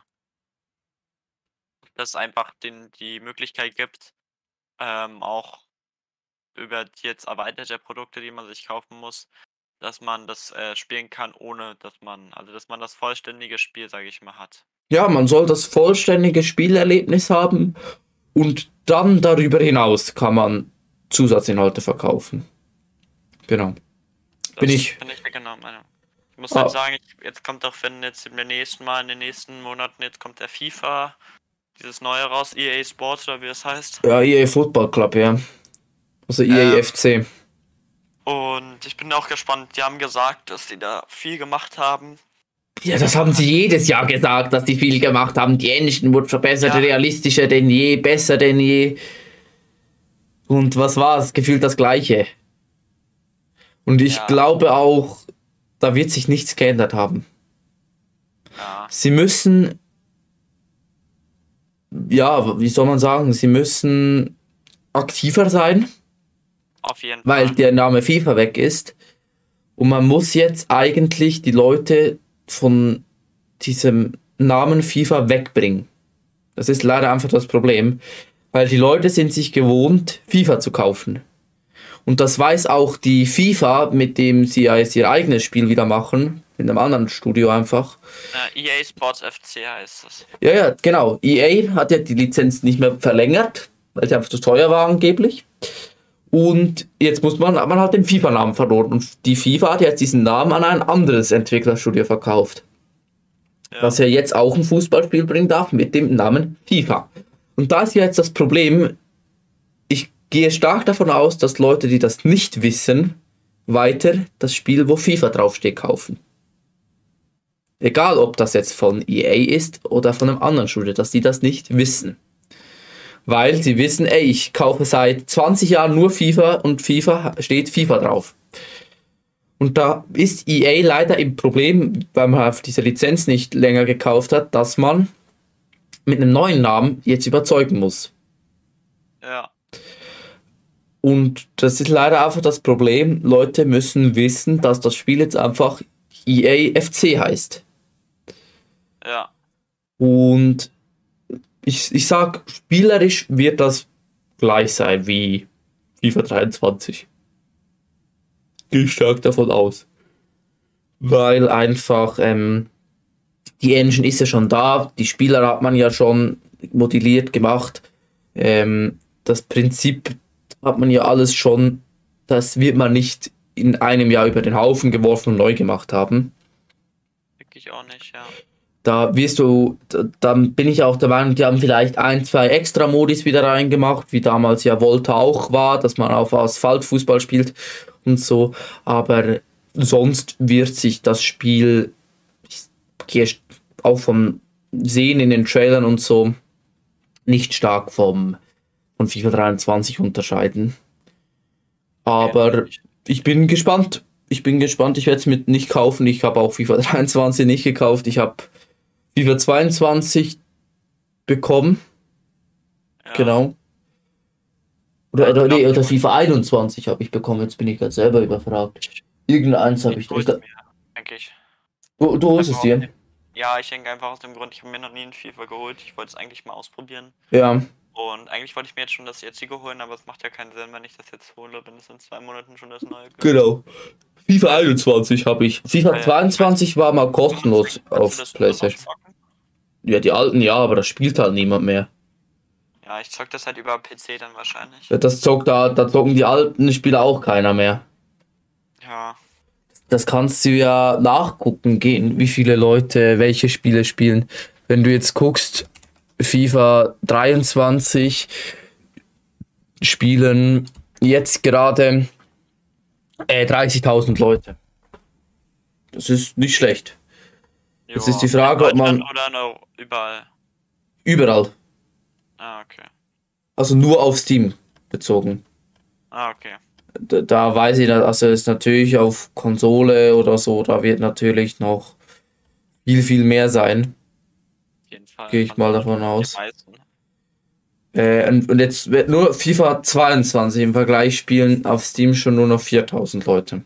Speaker 1: das einfach den, die Möglichkeit gibt, ähm, auch über die jetzt erweiterte Produkte, die man sich kaufen muss, dass man das äh, spielen kann, ohne dass man, also dass man das vollständige Spiel, sage ich mal, hat.
Speaker 2: Ja, man soll das vollständige Spielerlebnis haben und dann darüber hinaus kann man Zusatzinhalte verkaufen. Genau.
Speaker 1: Das
Speaker 2: Bin ich-
Speaker 1: bin ich der genau Meinung. Ich muss
Speaker 2: Ah.
Speaker 1: halt sagen, ich, jetzt kommt doch, wenn jetzt im nächsten Mal, in den nächsten Monaten, jetzt kommt der FIFA, dieses neue raus, E A Sports oder wie das heißt.
Speaker 2: Ja, E A Football Club, ja. Also E A
Speaker 1: Ähm,
Speaker 2: F C.
Speaker 1: Und ich bin auch gespannt, die haben gesagt, dass die da viel gemacht haben.
Speaker 2: Ja, das haben sie jedes Jahr gesagt, dass die viel gemacht haben. Die Engine wurde verbessert,
Speaker 1: Ja.
Speaker 2: realistischer denn je, besser denn je. Und was war's? Gefühlt das Gleiche. Und ich
Speaker 1: Ja.
Speaker 2: glaube auch, da wird sich nichts geändert haben.
Speaker 1: Ja,
Speaker 2: Sie müssen, ja, wie soll man sagen, sie müssen aktiver sein,
Speaker 1: auf jeden
Speaker 2: weil
Speaker 1: Fall.
Speaker 2: der Name FIFA weg ist. Und man muss jetzt eigentlich die Leute von diesem Namen FIFA wegbringen. Das ist leider einfach das Problem, weil die Leute sind sich gewohnt, FIFA zu kaufen. Und das weiß auch die FIFA, mit dem sie ja jetzt ihr eigenes Spiel wieder machen, mit einem anderen Studio einfach.
Speaker 1: Äh, E A Sports F C heißt es.
Speaker 2: Ja, ja, genau. E A hat ja die Lizenz nicht mehr verlängert, weil sie einfach zu teuer war angeblich. Und jetzt muss man, man hat den FIFA-Namen verloren. Und die FIFA hat jetzt diesen Namen an ein anderes Entwicklerstudio verkauft.
Speaker 1: Ja.
Speaker 2: Das ja jetzt auch ein Fußballspiel bringen darf mit dem Namen FIFA. Und da ist ja jetzt das Problem, ich gehe stark davon aus, dass Leute, die das nicht wissen, weiter das Spiel, wo FIFA draufsteht, kaufen. Egal, ob das jetzt von E A ist oder von einem anderen Studio, dass die das nicht wissen. Weil sie wissen, ey, ich kaufe seit zwanzig Jahren nur FIFA und FIFA steht FIFA drauf. Und da ist E A leider im Problem, weil man auf diese Lizenz nicht länger gekauft hat, dass man mit einem neuen Namen jetzt überzeugen muss.
Speaker 1: Ja.
Speaker 2: Und das ist leider einfach das Problem. Leute müssen wissen, dass das Spiel jetzt einfach E A F C heißt.
Speaker 1: Ja.
Speaker 2: Und ich, ich sag, spielerisch wird das gleich sein wie FIFA dreiundzwanzig. Gehe ich stark davon aus. Weil einfach ähm, die Engine ist ja schon da, die Spieler hat man ja schon modelliert gemacht. Ähm, das Prinzip hat man ja alles schon, das wird man nicht in einem Jahr über den Haufen geworfen und neu gemacht haben.
Speaker 1: Denke ich auch nicht, ja.
Speaker 2: Da wirst du, da, dann bin ich auch der Meinung, die haben vielleicht ein, zwei extra Modis wieder reingemacht, wie damals ja Volta auch war, dass man auf Asphaltfußball spielt und so. Aber sonst wird sich das Spiel, ich gehe auch vom Sehen in den Trailern und so, nicht stark vom, von FIFA dreiundzwanzig unterscheiden. Aber
Speaker 1: Ja,
Speaker 2: ich bin gespannt. Ich bin gespannt. Ich werde es mit nicht kaufen. Ich habe auch FIFA dreiundzwanzig nicht gekauft. Ich habe FIFA zweiundzwanzig bekommen.
Speaker 1: ja.
Speaker 2: Genau. Oder, oder, nee, oder FIFA einundzwanzig habe ich bekommen. Jetzt bin ich gerade selber überfragt. Irgendeins habe ich.
Speaker 1: Ich hol's mir, denke ich.
Speaker 2: Du, du holst es
Speaker 1: Einfach aus
Speaker 2: dir.
Speaker 1: dem- Ja, ich denke einfach aus dem Grund, ich habe mir noch nie ein FIFA geholt. Ich wollte es eigentlich mal ausprobieren.
Speaker 2: Ja,
Speaker 1: Und eigentlich wollte ich mir jetzt schon das jetzige holen, aber es macht ja keinen Sinn, wenn ich das jetzt hole, wenn es in zwei Monaten schon das neue gibt.
Speaker 2: genau. FIFA einundzwanzig habe ich. FIFA
Speaker 1: Ja, ja.
Speaker 2: zweiundzwanzig war mal kostenlos
Speaker 1: Kannst du
Speaker 2: auf
Speaker 1: das immer noch
Speaker 2: PlayStation.
Speaker 1: zocken?
Speaker 2: Ja, die alten ja, aber das spielt halt niemand mehr.
Speaker 1: Ja, ich zock das halt über P C dann wahrscheinlich.
Speaker 2: Das zockt da, da zocken die alten Spieler auch keiner mehr.
Speaker 1: Ja,
Speaker 2: Das kannst du ja nachgucken gehen, wie viele Leute welche Spiele spielen. Wenn du jetzt guckst, FIFA dreiundzwanzig spielen jetzt gerade äh, dreißigtausend Leute. Das ist nicht schlecht. Jetzt
Speaker 1: Jo,
Speaker 2: ist die Frage,
Speaker 1: in
Speaker 2: ob man
Speaker 1: Deutschland oder nur überall.
Speaker 2: überall,
Speaker 1: Ah, okay.
Speaker 2: also nur auf Steam bezogen.
Speaker 1: Ah, okay.
Speaker 2: Da, da weiß ich, also ist natürlich auf Konsole oder so, da wird natürlich noch viel, viel mehr sein.
Speaker 1: Auf jeden Fall.
Speaker 2: Gehe ich
Speaker 1: Man
Speaker 2: mal
Speaker 1: sollte
Speaker 2: davon
Speaker 1: die
Speaker 2: aus.
Speaker 1: meisten.
Speaker 2: Äh, und, und jetzt wird nur FIFA zweiundzwanzig im Vergleich spielen auf Steam schon nur noch viertausend Leute.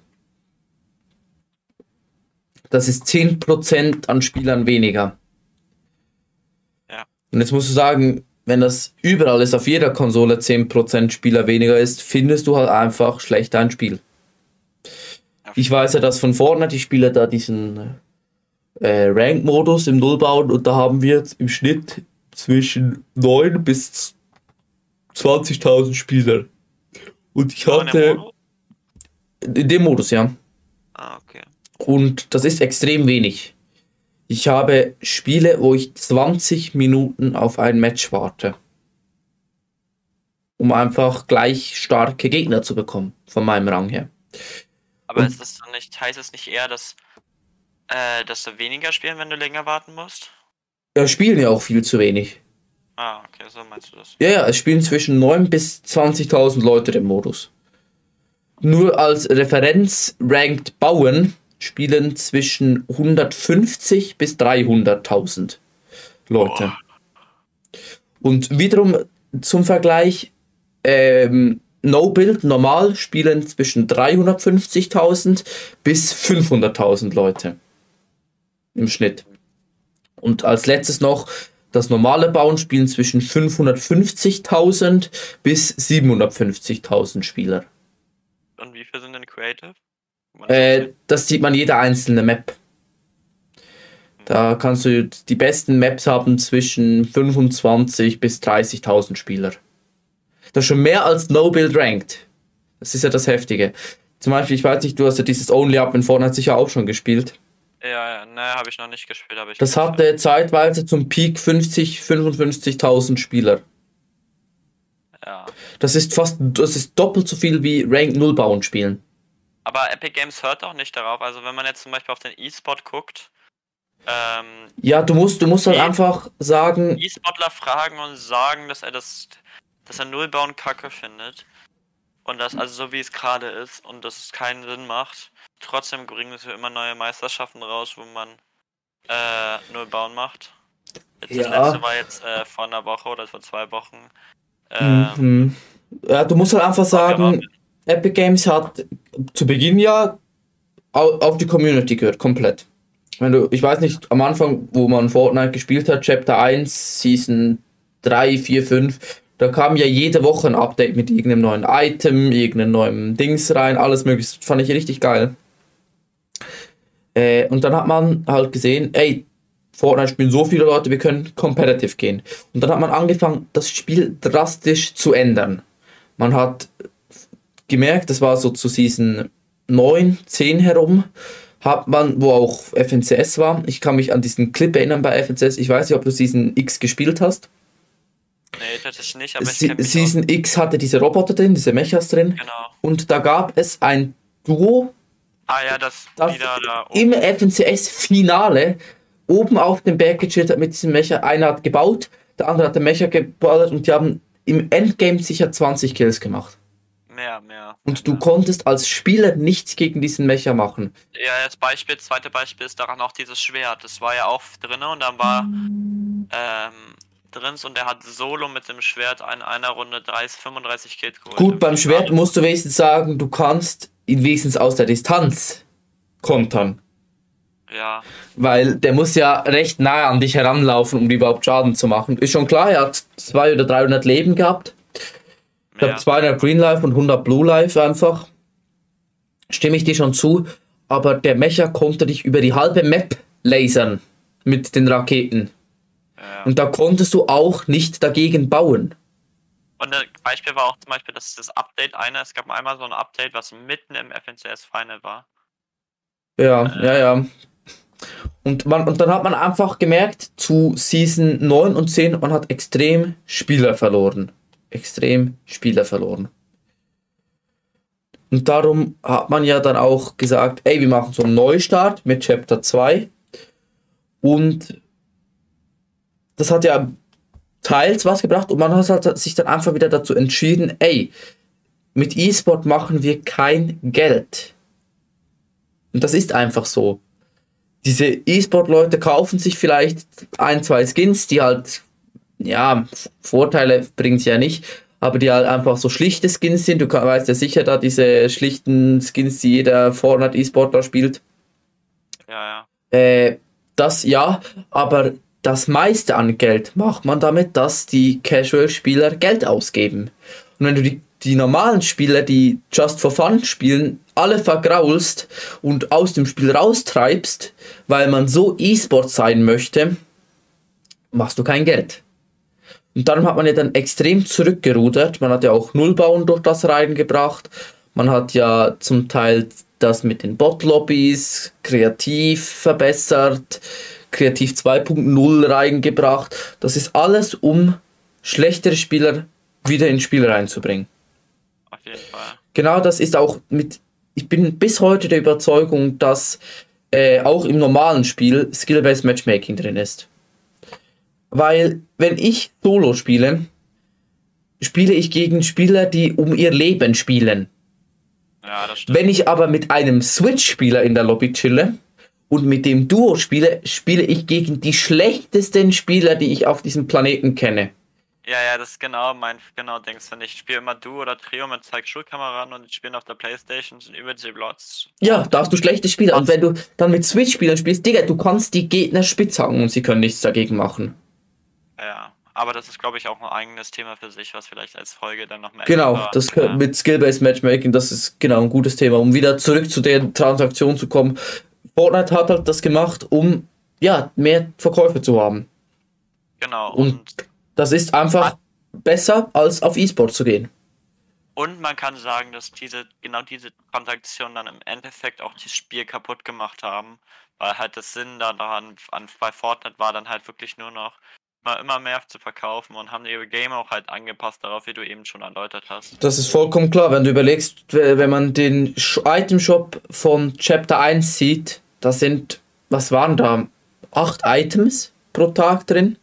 Speaker 2: Das ist zehn Prozent an Spielern weniger.
Speaker 1: Ja.
Speaker 2: Und jetzt musst du sagen, wenn das überall ist, auf jeder Konsole zehn Prozent Spieler weniger ist, findest du halt einfach schlechter ein Spiel. Ich weiß ja, dass von Fortnite, ich spiele da diesen äh, Rank-Modus im Nullbauen und da haben wir im Schnitt zwischen neun bis zwanzigtausend Spieler. Und ich
Speaker 1: Nur in dem
Speaker 2: hatte
Speaker 1: Modus?
Speaker 2: in dem Modus, ja.
Speaker 1: Ah, okay.
Speaker 2: Und das ist extrem wenig. Ich habe Spiele, wo ich zwanzig Minuten auf ein Match warte. Um einfach gleich starke Gegner zu bekommen, von meinem Rang her.
Speaker 1: Aber
Speaker 2: Und-
Speaker 1: ist das dann nicht, heißt es nicht eher, dass, äh, dass du weniger spielen, wenn du länger warten musst?
Speaker 2: Ja, spielen ja auch viel zu wenig.
Speaker 1: Ah, okay, so meinst du das.
Speaker 2: Ja, ja, es spielen zwischen neun bis zwanzigtausend Leute im Modus. Nur als Referenz ranked bauen spielen zwischen hundertfünfzig bis dreihunderttausend Leute. Und wiederum zum Vergleich, ähm, No-Build normal spielen zwischen dreihundertfünfzigtausend bis fünfhunderttausend Leute im Schnitt. Und als letztes noch das normale Bauen spielen zwischen fünfhundertfünfzigtausend bis siebenhundertfünfzigtausend Spieler.
Speaker 1: Und wie viel sind denn Creative? Kann man das
Speaker 2: Äh,
Speaker 1: aussehen?
Speaker 2: das sieht man jede einzelne Map. Da kannst du die besten Maps haben zwischen fünfundzwanzig bis dreißigtausend Spieler. Das ist schon mehr als No-Build Ranked. Das ist ja das Heftige. Zum Beispiel, ich weiß nicht, du hast ja dieses Only Up in Fortnite sicher auch schon gespielt.
Speaker 1: Ja, ja, ne, habe ich noch nicht gespielt, aber ich.
Speaker 2: Das
Speaker 1: kenn's
Speaker 2: hatte zeitweise zum Peak fünfzig, fünfundfünfzigtausend Spieler.
Speaker 1: Ja.
Speaker 2: Das ist fast, das ist doppelt so viel wie Ranked Null bauen spielen.
Speaker 1: Aber Epic Games hört auch nicht darauf. Also wenn man jetzt zum Beispiel auf den E-Sport guckt, ähm,
Speaker 2: Ja, du musst, du musst halt
Speaker 1: Nee.
Speaker 2: einfach sagen,
Speaker 1: E-Sportler fragen und sagen, dass er das, dass er Nullbauen Kacke findet. Und das, also so wie es gerade ist und dass es keinen Sinn macht. Trotzdem bringen sie immer neue Meisterschaften raus, wo man äh, Nullbauen macht. Mit Das letzte
Speaker 2: Ja.
Speaker 1: war jetzt äh, vor einer Woche oder vor zwei Wochen. Ähm,
Speaker 2: Mhm. Ja, du musst halt einfach sagen, Epic Games hat zu Beginn ja au- auf die Community gehört, komplett. Wenn du, ich weiß nicht, am Anfang, wo man Fortnite gespielt hat, Chapter eins, Season drei, vier, fünf, da kam ja jede Woche ein Update mit irgendeinem neuen Item, irgendeinem neuen Dings rein, alles mögliche. Das fand ich richtig geil. Äh, und dann hat man halt gesehen, ey, Fortnite spielen so viele Leute, wir können competitive gehen. Und dann hat man angefangen, das Spiel drastisch zu ändern. Man hat gemerkt, das war so zu Season neun, zehn herum, hat man, wo auch F N C S war. Ich kann mich an diesen Clip erinnern bei F N C S. Ich weiß nicht, ob du Season X gespielt hast.
Speaker 1: nee, das ist nicht, aber ich
Speaker 2: Se
Speaker 1: kenn mich
Speaker 2: Season X hatte diese Roboter drin, diese Mechas drin.
Speaker 1: aus. Genau.
Speaker 2: Und da gab es ein Duo,
Speaker 1: Ah ja, das,
Speaker 2: das
Speaker 1: wieder da
Speaker 2: im F N C S-Finale oben auf dem Berg gechillt hat mit diesem Mecha. Einer hat gebaut, der andere hat den Mecha geballert und die haben im Endgame sicher zwanzig Kills gemacht.
Speaker 1: mehr, mehr.
Speaker 2: Und du konntest als Spieler nichts gegen diesen Mecha machen.
Speaker 1: Ja, das Beispiel, zweite Beispiel ist daran auch dieses Schwert. Das war ja auch drin und dann war ähm, drin und der hat solo mit dem Schwert in einer Runde dreißig, fünfunddreißig Kills geholt.
Speaker 2: Gut, beim Schwert musst du wenigstens sagen, du kannst ihn wenigstens aus der Distanz kontern.
Speaker 1: Ja,
Speaker 2: Weil der muss ja recht nahe an dich heranlaufen, um überhaupt Schaden zu machen. Ist schon klar, er hat zweihundert oder dreihundert Leben gehabt. Ich
Speaker 1: mehr.
Speaker 2: habe zweihundert Green Life und hundert Blue Life einfach. Stimme ich dir schon zu. Aber der Mecha konnte dich über die halbe Map lasern mit den Raketen.
Speaker 1: Ja.
Speaker 2: Und da konntest du auch nicht dagegen bauen.
Speaker 1: Und das Beispiel war auch zum Beispiel, dass das Update einer, es gab einmal so ein Update, was mitten im F N C S Final war.
Speaker 2: Ja, ja, ja. Und, man, und dann hat man einfach gemerkt, zu Season neun und zehn, man hat extrem Spieler verloren. Extrem Spieler verloren. Und darum hat man ja dann auch gesagt, ey, wir machen so einen Neustart mit Chapter zwei. Und das hat ja teils was gebracht und man hat halt sich dann einfach wieder dazu entschieden, ey, mit E-Sport machen wir kein Geld. Und das ist einfach so. Diese E-Sport-Leute kaufen sich vielleicht ein, zwei Skins, die halt, ja, Vorteile bringen sie ja nicht, aber die halt einfach so schlichte Skins sind. Du kann, weißt ja sicher, da diese schlichten Skins, die jeder Fortnite E-Sportler spielt.
Speaker 1: Ja, ja.
Speaker 2: Äh, das ja, aber das meiste an Geld macht man damit, dass die Casual-Spieler Geld ausgeben. Und wenn du die, die normalen Spieler, die just for fun spielen, alle vergraulst und aus dem Spiel raustreibst, weil man so E-Sport sein möchte, machst du kein Geld. Und darum hat man ja dann extrem zurückgerudert. Man hat ja auch Nullbauen durch das reingebracht. Man hat ja zum Teil das mit den Bot-Lobbys kreativ verbessert, kreativ zwei Punkt null reingebracht. Das ist alles, um schlechtere Spieler wieder ins Spiel reinzubringen.
Speaker 1: Auf jeden Fall.
Speaker 2: Genau, das ist auch mit, ich bin bis heute der Überzeugung, dass äh, auch im normalen Spiel Skill-Based Matchmaking drin ist. Weil, wenn ich Solo spiele, spiele ich gegen Spieler, die um ihr Leben spielen.
Speaker 1: Ja, das stimmt.
Speaker 2: Wenn ich aber mit einem Switch-Spieler in der Lobby chille und mit dem Duo spiele, spiele ich gegen die schlechtesten Spieler, die ich auf diesem Planeten kenne.
Speaker 1: Ja, ja, das ist genau mein genau Dings. Wenn ich spiele immer Duo oder Trio mit zwei Schulkameraden und ich spiele auf der Playstation, sind über die Blots.
Speaker 2: Ja, da hast du schlechte Spieler. Und wenn du dann mit Switch-Spielern spielst, Digga, du kannst die Gegner spitz hauen und sie können nichts dagegen machen.
Speaker 1: Ja, aber das ist, glaube ich, auch ein eigenes Thema für sich, was vielleicht als Folge dann noch mehr.
Speaker 2: Genau,
Speaker 1: extra-
Speaker 2: das
Speaker 1: ja.
Speaker 2: mit Skill-Based Matchmaking, das ist genau ein gutes Thema, um wieder zurück zu der Transaktion zu kommen. Fortnite hat halt das gemacht, um ja mehr Verkäufe zu haben.
Speaker 1: Genau.
Speaker 2: Und,
Speaker 1: Und,
Speaker 2: das ist einfach besser, als auf E-Sport zu gehen.
Speaker 1: und man kann sagen, dass diese genau diese Transaktionen dann im Endeffekt auch das Spiel kaputt gemacht haben, weil halt das Sinn daran an, bei Fortnite war dann halt wirklich nur noch mal immer mehr zu verkaufen und haben ihre Game auch halt angepasst darauf, wie du eben schon erläutert hast.
Speaker 2: Das ist vollkommen klar, wenn du überlegst, wenn man den Item-Shop von Chapter eins sieht, da sind, was waren da, acht Items pro Tag drin.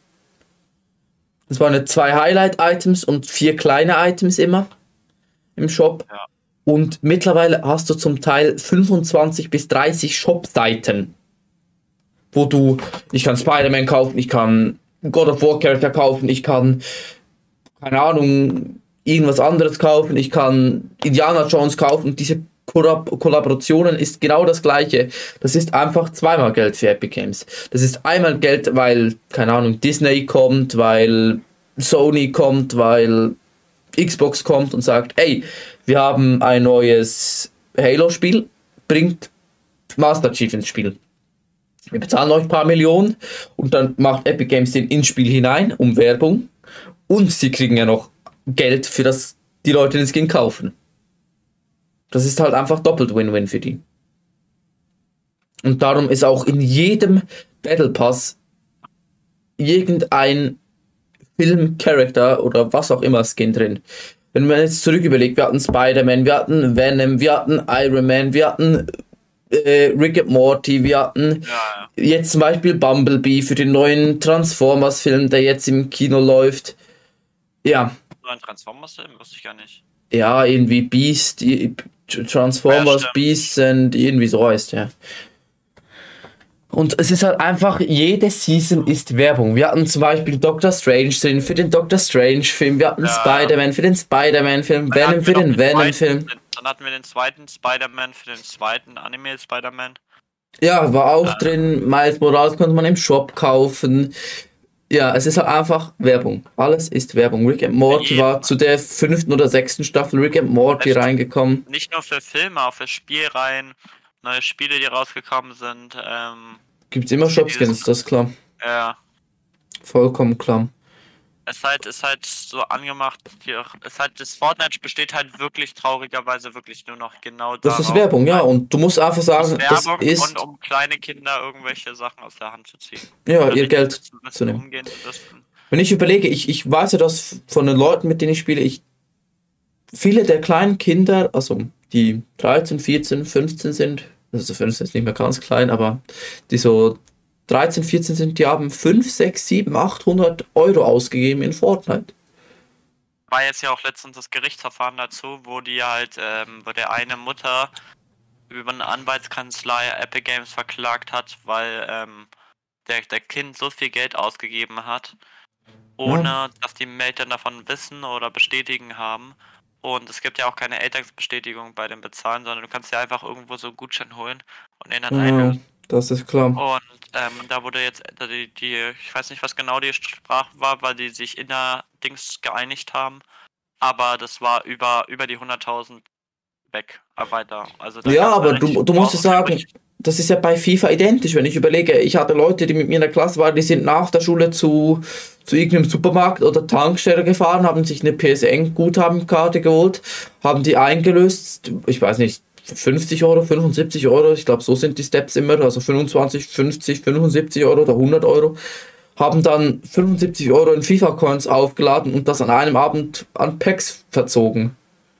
Speaker 2: Das waren zwei Highlight-Items und vier kleine Items immer im Shop.
Speaker 1: Ja.
Speaker 2: Und mittlerweile hast du zum Teil fünfundzwanzig bis dreißig Shop-Seiten, wo du, ich kann Spider-Man kaufen, ich kann God of War Charakter kaufen, ich kann, keine Ahnung, irgendwas anderes kaufen, ich kann Indiana Jones kaufen. Diese Kollab- Kollaborationen ist genau das gleiche. Das ist einfach zweimal Geld für Epic Games. Das ist einmal Geld, weil, keine Ahnung, Disney kommt, weil Sony kommt, weil Xbox kommt und sagt, ey, wir haben ein neues Halo-Spiel, bringt Master Chief ins Spiel. Wir bezahlen euch ein paar Millionen und dann macht Epic Games den ins Spiel hinein, um Werbung. Und sie kriegen ja noch Geld, für das die Leute den Skin kaufen. Das ist halt einfach doppelt Win-Win für die. Und darum ist auch in jedem Battle Pass irgendein Film-Charakter oder was auch immer Skin drin. Wenn man jetzt zurück überlegt, wir hatten Spider-Man, wir hatten Venom, wir hatten Iron Man, wir hatten äh, Rick and Morty, wir hatten
Speaker 1: Ja, ja.
Speaker 2: jetzt zum Beispiel Bumblebee für den neuen Transformers-Film, der jetzt im Kino läuft. Ja,
Speaker 1: So ein Transformers-Film wusste ich gar nicht.
Speaker 2: ja, irgendwie Beast, die- Transformers,
Speaker 1: Ja, stimmt.
Speaker 2: Beasts und irgendwie so heißt, ja. Und es ist halt einfach, jede Season ist Werbung. Wir hatten zum Beispiel Doctor Strange drin für den Doctor Strange-Film, wir hatten
Speaker 1: Ja.
Speaker 2: Spider-Man für den Spider-Man-Film,
Speaker 1: Dann
Speaker 2: Venom
Speaker 1: hatten
Speaker 2: für
Speaker 1: wir noch
Speaker 2: den
Speaker 1: den
Speaker 2: Venom-Film.
Speaker 1: zweiten- Dann hatten wir den zweiten Spider-Man für den zweiten Anime-Spider-Man.
Speaker 2: Ja, war auch
Speaker 1: Ja.
Speaker 2: drin. Miles Morales konnte man im Shop kaufen. Ja, es ist halt einfach Werbung. Alles ist Werbung. Rick and Morty
Speaker 1: Ja,
Speaker 2: war zu der fünften oder sechsten Staffel Rick and Morty
Speaker 1: Echt?
Speaker 2: reingekommen.
Speaker 1: Nicht nur für Filme, auch für Spielreihen, neue Spiele, die rausgekommen sind. Ähm,
Speaker 2: Gibt's immer Shopskins, das ist klar.
Speaker 1: ja,
Speaker 2: Vollkommen klar.
Speaker 1: es halt, ist halt so angemacht. Hier, es halt, das Fortnite besteht halt wirklich traurigerweise wirklich nur noch genau
Speaker 2: Das
Speaker 1: darauf.
Speaker 2: ist Werbung, ja. Und du musst einfach
Speaker 1: Das
Speaker 2: sagen,
Speaker 1: ist
Speaker 2: das
Speaker 1: Werbung
Speaker 2: ist,
Speaker 1: und um kleine Kinder irgendwelche Sachen aus der Hand zu ziehen.
Speaker 2: ja,
Speaker 1: Oder
Speaker 2: ihr
Speaker 1: nicht
Speaker 2: Geld
Speaker 1: zu wissen,
Speaker 2: zu nehmen.
Speaker 1: umgehen zu wissen.
Speaker 2: Wenn ich überlege, ich, ich weiß ja das von den Leuten, mit denen ich spiele, ich, viele der kleinen Kinder, also die dreizehn, vierzehn, fünfzehn sind, also fünfzehn ist nicht mehr ganz klein, aber die so dreizehn, vierzehn sind, die haben fünf, sechs, sieben, achthundert Euro ausgegeben in Fortnite.
Speaker 1: War jetzt ja auch letztens das Gerichtsverfahren dazu, wo die halt, ähm, wo der eine Mutter über eine Anwaltskanzlei Epic Games verklagt hat, weil ähm, der, der Kind so viel Geld ausgegeben hat, ohne dass die Eltern davon wissen oder bestätigen haben. Und es gibt ja auch keine Elternbestätigung bei dem Bezahlen, sondern du kannst ja einfach irgendwo so einen Gutschein holen und ihn dann
Speaker 2: Ja,
Speaker 1: einlösen.
Speaker 2: das ist klar.
Speaker 1: Und ähm, da wurde jetzt die, die, ich weiß nicht, was genau die Sprache war, weil die sich innerdings geeinigt haben, aber das war über, über die hunderttausend weg, äh, weiter. Also da
Speaker 2: Ja,
Speaker 1: gab's
Speaker 2: aber
Speaker 1: leider
Speaker 2: du,
Speaker 1: nicht
Speaker 2: du musst
Speaker 1: vor-
Speaker 2: es sagen, das ist ja bei FIFA identisch. Wenn ich überlege, ich hatte Leute, die mit mir in der Klasse waren, die sind nach der Schule zu, zu irgendeinem Supermarkt oder Tankstelle gefahren, haben sich eine P S N-Guthabenkarte geholt, haben die eingelöst, ich weiß nicht, fünfzig Euro, fünfundsiebzig Euro, ich glaube, so sind die Steps immer, also fünfundzwanzig, fünfzig, fünfundsiebzig Euro oder hundert Euro, haben dann fünfundsiebzig Euro in FIFA-Coins aufgeladen und das an einem Abend an Packs verzogen.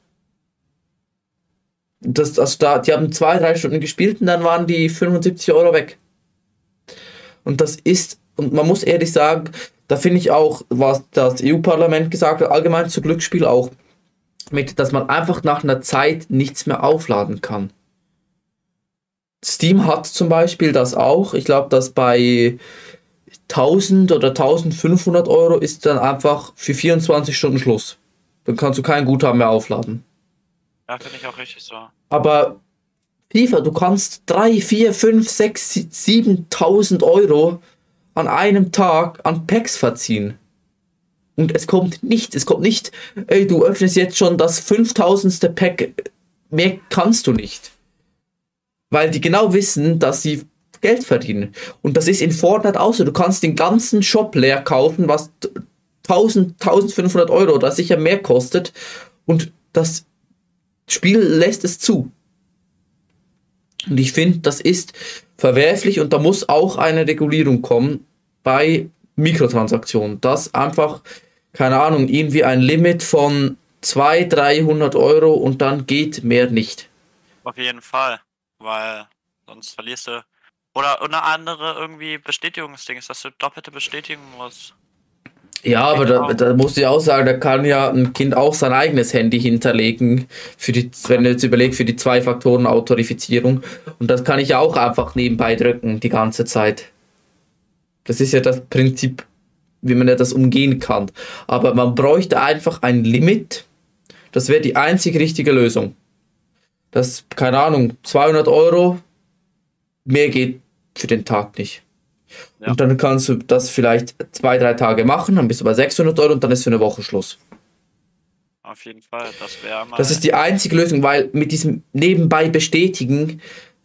Speaker 2: Das, also da, die haben zwei, drei Stunden gespielt und dann waren die fünfundsiebzig Euro weg. Und das ist, und man muss ehrlich sagen, da finde ich auch, was das E U-Parlament gesagt hat, allgemein zu Glücksspiel auch, mit, dass man einfach nach einer Zeit nichts mehr aufladen kann. Steam hat zum Beispiel das auch. Ich glaube, dass bei tausend oder eintausendfünfhundert Euro ist dann einfach für vierundzwanzig Stunden Schluss. Dann kannst du kein Guthaben mehr aufladen.
Speaker 1: Ja, finde ich auch richtig so.
Speaker 2: Aber FIFA, du kannst drei, vier, fünf, sechs, siebentausend Euro an einem Tag an Packs verziehen. Und es kommt nichts. Es kommt nicht, ey, du öffnest jetzt schon das fünftausendste Pack. Mehr kannst du nicht. Weil die genau wissen, dass sie Geld verdienen. Und das ist in Fortnite auch so. Du kannst den ganzen Shop leer kaufen, was tausend, eintausendfünfhundert Euro oder sicher mehr kostet. Und das Spiel lässt es zu. Und ich finde, das ist verwerflich und da muss auch eine Regulierung kommen bei Mikrotransaktionen. Das einfach, keine Ahnung, irgendwie ein Limit von zweihundert, dreihundert Euro und dann geht mehr nicht.
Speaker 1: Auf jeden Fall, weil sonst verlierst du. Oder eine andere irgendwie Bestätigungsding ist, dass du doppelte Bestätigung musst.
Speaker 2: Ja, aber da, da musst du ja auch sagen, da kann ja ein Kind auch sein eigenes Handy hinterlegen, für die, wenn du jetzt überlegst, für die Zwei-Faktoren-Authentifizierung. Und das kann ich ja auch einfach nebenbei drücken, die ganze Zeit. Das ist ja das Prinzip wie man ja das umgehen kann. Aber man bräuchte einfach ein Limit. Das wäre die einzig richtige Lösung. Das, keine Ahnung, zweihundert Euro, mehr geht für den Tag nicht. Ja. Und dann kannst du das vielleicht zwei, drei Tage machen, dann bist du bei sechshundert Euro und dann ist für eine Woche Schluss.
Speaker 1: Auf jeden Fall, das wäre mal...
Speaker 2: Das ist die einzige Lösung, weil mit diesem nebenbei bestätigen,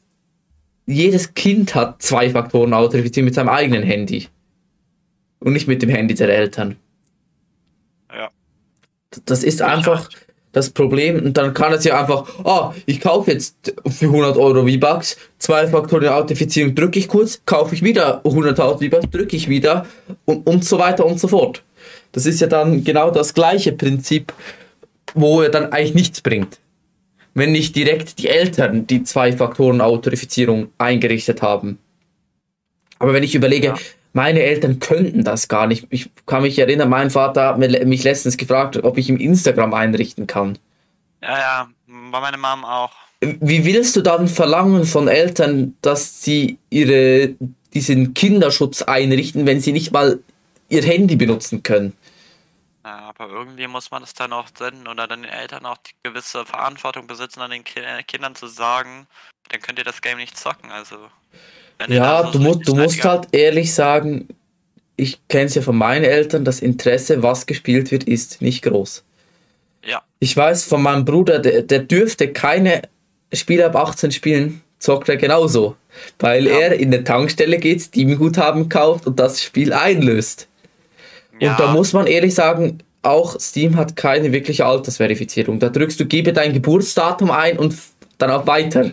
Speaker 2: jedes Kind hat zwei Faktoren Authentifizierung mit seinem eigenen Handy. Und nicht mit dem Handy der Eltern.
Speaker 1: Ja.
Speaker 2: Das ist einfach das Problem. Und dann kann es ja einfach, ah, ich kaufe jetzt für hundert Euro V-Bucks, zwei Faktoren Authentifizierung drücke ich kurz, kaufe ich wieder hunderttausend V-Bucks, drücke ich wieder und, und so weiter und so fort. Das ist ja dann genau das gleiche Prinzip, wo er dann eigentlich nichts bringt. Wenn nicht direkt die Eltern die Zwei-Faktoren-Authentifizierung eingerichtet haben. Aber wenn ich überlege, ja. meine Eltern könnten das gar nicht. Ich kann mich erinnern, mein Vater hat mich letztens gefragt, ob ich ihm Instagram einrichten kann.
Speaker 1: Ja, ja, bei meiner Mom auch.
Speaker 2: Wie willst du dann verlangen von Eltern, dass sie ihre, diesen Kinderschutz einrichten, wenn sie nicht mal ihr Handy benutzen können?
Speaker 1: Ja, aber irgendwie muss man es dann auch senden oder dann den Eltern auch die gewisse Verantwortung besitzen, an den Ki- Kindern zu sagen, dann könnt ihr das Game nicht zocken. Also wenn
Speaker 2: ja,
Speaker 1: so
Speaker 2: du, musst, du musst halt ehrlich sagen, ich kenne es ja von meinen Eltern, das Interesse, was gespielt wird, ist nicht groß.
Speaker 1: Ja.
Speaker 2: Ich weiß von meinem Bruder, der, der dürfte keine Spiele ab achtzehn spielen, zockt er genauso. Weil ja. er in der Tankstelle geht, Steam-Guthaben kauft und das Spiel einlöst. Ja. Und da muss man ehrlich sagen, auch Steam hat keine wirkliche Altersverifizierung. Da drückst du, gebe dein Geburtsdatum ein und dann auch weiter.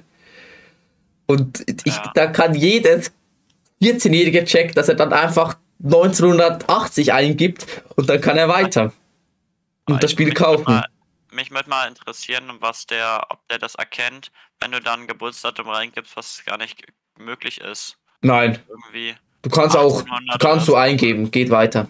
Speaker 2: Und ich, ja. da kann jedes vierzehnjährige checken, dass er dann einfach neunzehnhundertachtzig eingibt und dann kann er weiter. Und ich, das Spiel
Speaker 1: mich
Speaker 2: kaufen.
Speaker 1: Mal, mich würde mal interessieren, was der, ob der das erkennt, wenn du dann ein Geburtsdatum reingibst, was gar nicht möglich ist.
Speaker 2: Nein.
Speaker 1: Irgendwie.
Speaker 2: Du kannst auch, du kannst du eingeben, geht weiter.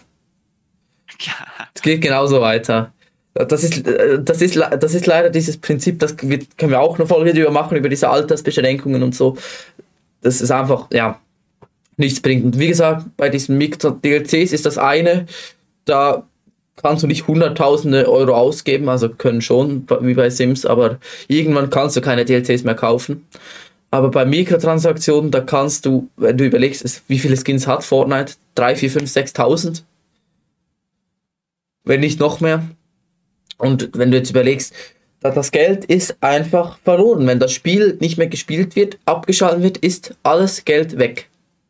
Speaker 2: Es geht genauso weiter. Das ist, das ist, das ist leider dieses Prinzip, das wird, können wir auch eine Folge darüber machen, über diese Altersbeschränkungen und so. Das ist einfach, ja, nichts bringt. Und wie gesagt, bei diesen Mikro-D L Cs ist das eine, da kannst du nicht hunderttausende Euro ausgeben, also können schon, wie bei Sims, aber irgendwann kannst du keine D L Cs mehr kaufen. Aber bei Mikrotransaktionen, da kannst du, wenn du überlegst, wie viele Skins hat Fortnite, drei, vier, fünf, sechstausend? Wenn nicht noch mehr. Und wenn du jetzt überlegst, das Geld ist einfach verloren. Wenn das Spiel nicht mehr gespielt wird, abgeschaltet wird, ist alles Geld weg.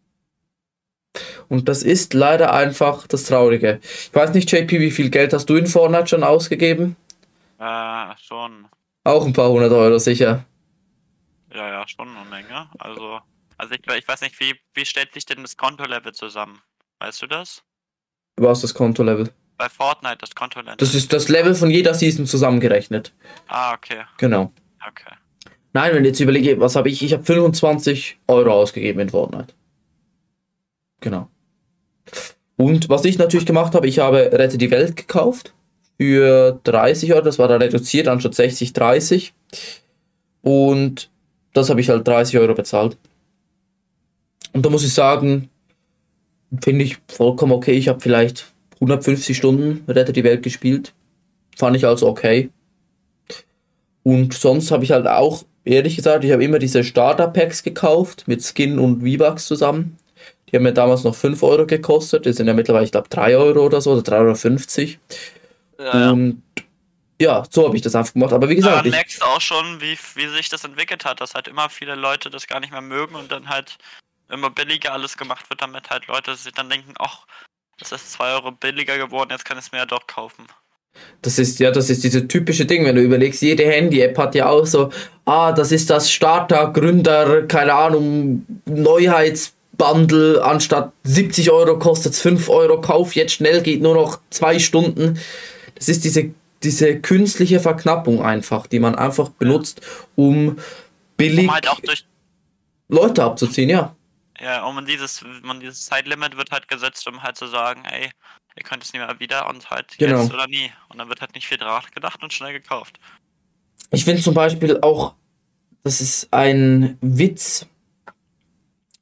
Speaker 2: Und das ist leider einfach das Traurige. Ich weiß nicht, J P, wie viel Geld hast du in Fortnite schon ausgegeben?
Speaker 1: Äh, schon.
Speaker 2: Auch ein paar hundert Euro sicher.
Speaker 1: Ja, ja, schon eine Menge. Also, also ich, ich weiß nicht, wie, wie stellt sich denn das Kontolevel zusammen? Weißt du das?
Speaker 2: Was ist das Kontolevel?
Speaker 1: Bei Fortnite, das Kontolevel.
Speaker 2: Das ist das Level von jeder Season zusammengerechnet.
Speaker 1: Ah, okay.
Speaker 2: Genau.
Speaker 1: Okay.
Speaker 2: Nein, wenn ich jetzt überlege, was habe ich? Ich habe fünfundzwanzig Euro ausgegeben in Fortnite. Genau. Und was ich natürlich gemacht habe, ich habe Rette die Welt gekauft. Für dreißig Euro, das war da reduziert, anstatt sechzig, dreißig. Und das habe ich halt dreißig Euro bezahlt. Und da muss ich sagen, finde ich vollkommen okay. Ich habe vielleicht hundertfünfzig Stunden Rette die Welt gespielt. Fand ich also okay. Und sonst habe ich halt auch, ehrlich gesagt, ich habe immer diese Starter-Packs gekauft, mit Skin und V-Bucks zusammen. Die haben mir damals noch fünf Euro gekostet. Die sind ja mittlerweile, ich glaube, drei Euro oder so, oder drei Euro fünfzig. Ja, und ja, so habe ich das einfach gemacht. Aber wie gesagt,
Speaker 1: ja, man merkt auch schon, wie, wie sich das entwickelt hat, dass halt immer viele Leute das gar nicht mehr mögen und dann halt immer billiger alles gemacht wird, damit halt Leute sich dann denken, ach, das ist zwei Euro billiger geworden, jetzt kann ich es mir ja doch kaufen.
Speaker 2: Das ist ja, das ist dieses typische Ding, wenn du überlegst, jede Handy-App hat ja auch so, ah, das ist das Starter, Gründer, keine Ahnung, Neuheitsbundle, anstatt siebzig Euro kostet es fünf Euro, kauf jetzt schnell, geht nur noch zwei Stunden. Das ist diese, diese künstliche Verknappung einfach, die man einfach benutzt, um billig
Speaker 1: um halt auch durch
Speaker 2: Leute abzuziehen, ja.
Speaker 1: Ja, um dieses, man dieses Zeitlimit wird halt gesetzt, um halt zu sagen, ey, ihr könnt es nicht mehr wieder und halt
Speaker 2: genau.
Speaker 1: Jetzt oder nie. Und dann wird halt nicht viel nachgedacht und schnell gekauft.
Speaker 2: Ich finde zum Beispiel auch, das ist ein Witz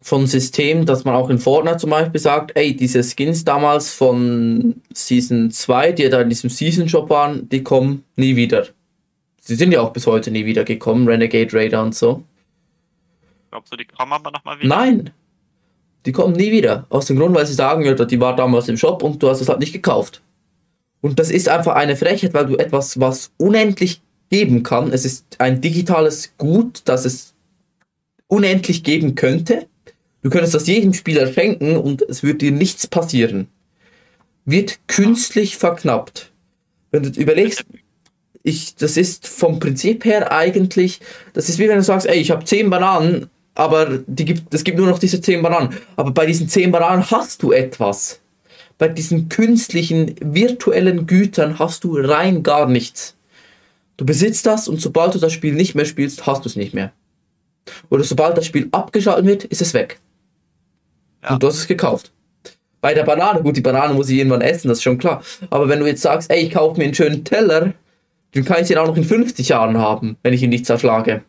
Speaker 2: von System, dass man auch in Fortnite zum Beispiel sagt, ey, diese Skins damals von Season zwei, die da in diesem Season Shop waren, die kommen nie wieder. Sie sind ja auch bis heute nie wieder gekommen, Renegade Raider und so.
Speaker 1: Glaubst du, die kommen aber nochmal wieder?
Speaker 2: Nein, die kommen nie wieder. Aus dem Grund, weil sie sagen, ja, die war damals im Shop und du hast es halt nicht gekauft. Und das ist einfach eine Frechheit, weil du etwas, was unendlich geben kann, es ist ein digitales Gut, das es unendlich geben könnte. Du könntest das jedem Spieler schenken und es würde dir nichts passieren. Wird künstlich verknappt. Wenn du überlegst, ich, das ist vom Prinzip her eigentlich, das ist wie wenn du sagst, ey, ich habe zehn Bananen, aber die gibt, es gibt nur noch diese zehn Bananen. Aber bei diesen zehn Bananen hast du etwas. Bei diesen künstlichen, virtuellen Gütern hast du rein gar nichts. Du besitzt das und sobald du das Spiel nicht mehr spielst, hast du es nicht mehr. Oder sobald das Spiel abgeschaltet wird, ist es weg. Ja. Und du hast es gekauft. Bei der Banane, gut, die Banane muss ich irgendwann essen, das ist schon klar. Aber wenn du jetzt sagst, ey, ich kaufe mir einen schönen Teller, dann kann ich den auch noch in fünfzig Jahren haben, wenn ich ihn nicht zerschlage.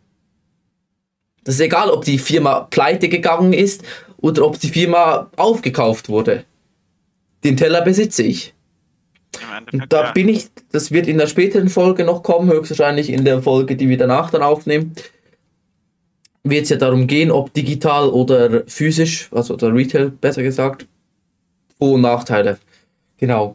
Speaker 2: Das ist egal, ob die Firma pleite gegangen ist oder ob die Firma aufgekauft wurde. Den Teller besitze ich. Und da bin ich, das wird in der späteren Folge noch kommen, höchstwahrscheinlich in der Folge, die wir danach dann aufnehmen, wird es ja darum gehen, ob digital oder physisch, also oder Retail besser gesagt, Vor- und Nachteile. Genau.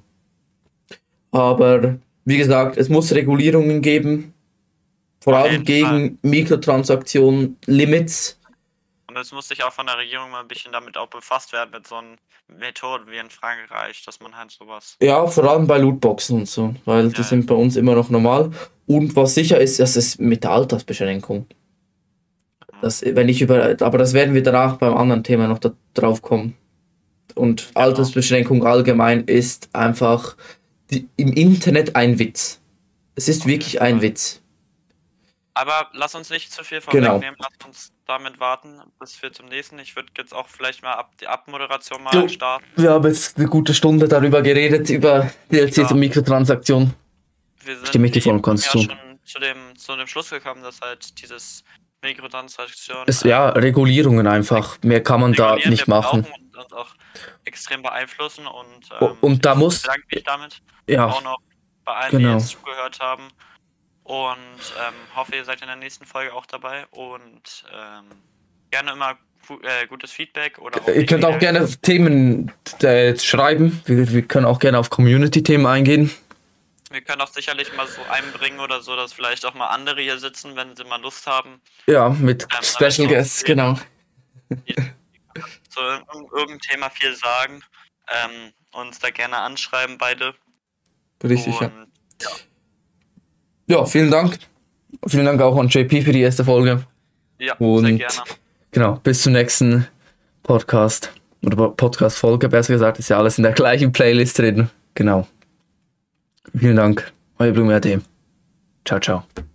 Speaker 2: Aber wie gesagt, es muss Regulierungen geben, vor allem gegen Mikrotransaktionen, Limits.
Speaker 1: Und es muss sich auch von der Regierung mal ein bisschen damit auch befasst werden, mit so einer Methode wie in Frankreich, dass man halt sowas...
Speaker 2: Ja, vor allem bei Lootboxen und so, weil ja, die sind bei uns immer noch normal. Und was sicher ist, das ist mit der Altersbeschränkung. Das, wenn ich über, aber das werden wir danach beim anderen Thema noch da drauf kommen. Und genau. Altersbeschränkung allgemein ist einfach die, im Internet ein Witz. Es ist wirklich ein Witz.
Speaker 1: Aber lass uns nicht zu viel
Speaker 2: Genau.
Speaker 1: vorwegnehmen, lass uns damit warten, bis wir zum nächsten. Ich würde jetzt auch vielleicht mal ab die Abmoderation mal
Speaker 2: jo,
Speaker 1: starten.
Speaker 2: Wir haben jetzt eine gute Stunde darüber geredet, über D L Cs ja. und Mikrotransaktionen.
Speaker 1: Wir sind
Speaker 2: Stimme ich dir voll und ganz zu.
Speaker 1: schon zu dem, zu dem Schluss gekommen, dass halt dieses Mikrotransaktionen...
Speaker 2: Es, ja, Regulierungen einfach. Mehr kann man da nicht machen.
Speaker 1: Und, und auch extrem beeinflussen. Und,
Speaker 2: ähm, und da
Speaker 1: ich
Speaker 2: muss...
Speaker 1: bedanke mich damit
Speaker 2: ja,
Speaker 1: auch noch bei allen,
Speaker 2: genau.
Speaker 1: die jetzt zugehört haben. Und ähm, hoffe, ihr seid in der nächsten Folge auch dabei. Und ähm, gerne immer gu äh, gutes Feedback. Oder auch
Speaker 2: ihr könnt auch gerne Themen äh, schreiben. Wir, wir können auch gerne auf Community-Themen eingehen.
Speaker 1: Wir können auch sicherlich mal so einbringen oder so, dass vielleicht auch mal andere hier sitzen, wenn sie mal Lust haben.
Speaker 2: Ja, mit ähm, Special Guests, genau.
Speaker 1: Die, die zu irgendeinem Thema viel sagen. Ähm, uns da gerne anschreiben, beide.
Speaker 2: Richtig,
Speaker 1: Und,
Speaker 2: ja.
Speaker 1: ja.
Speaker 2: Ja, vielen Dank. Vielen Dank auch an J P für die erste Folge.
Speaker 1: Ja,
Speaker 2: und
Speaker 1: sehr gerne.
Speaker 2: Genau, bis zum nächsten Podcast. Oder Podcast-Folge, besser gesagt. Ist ja alles in der gleichen Playlist drin. Genau. Vielen Dank. Euer Blume A D. Ciao, ciao.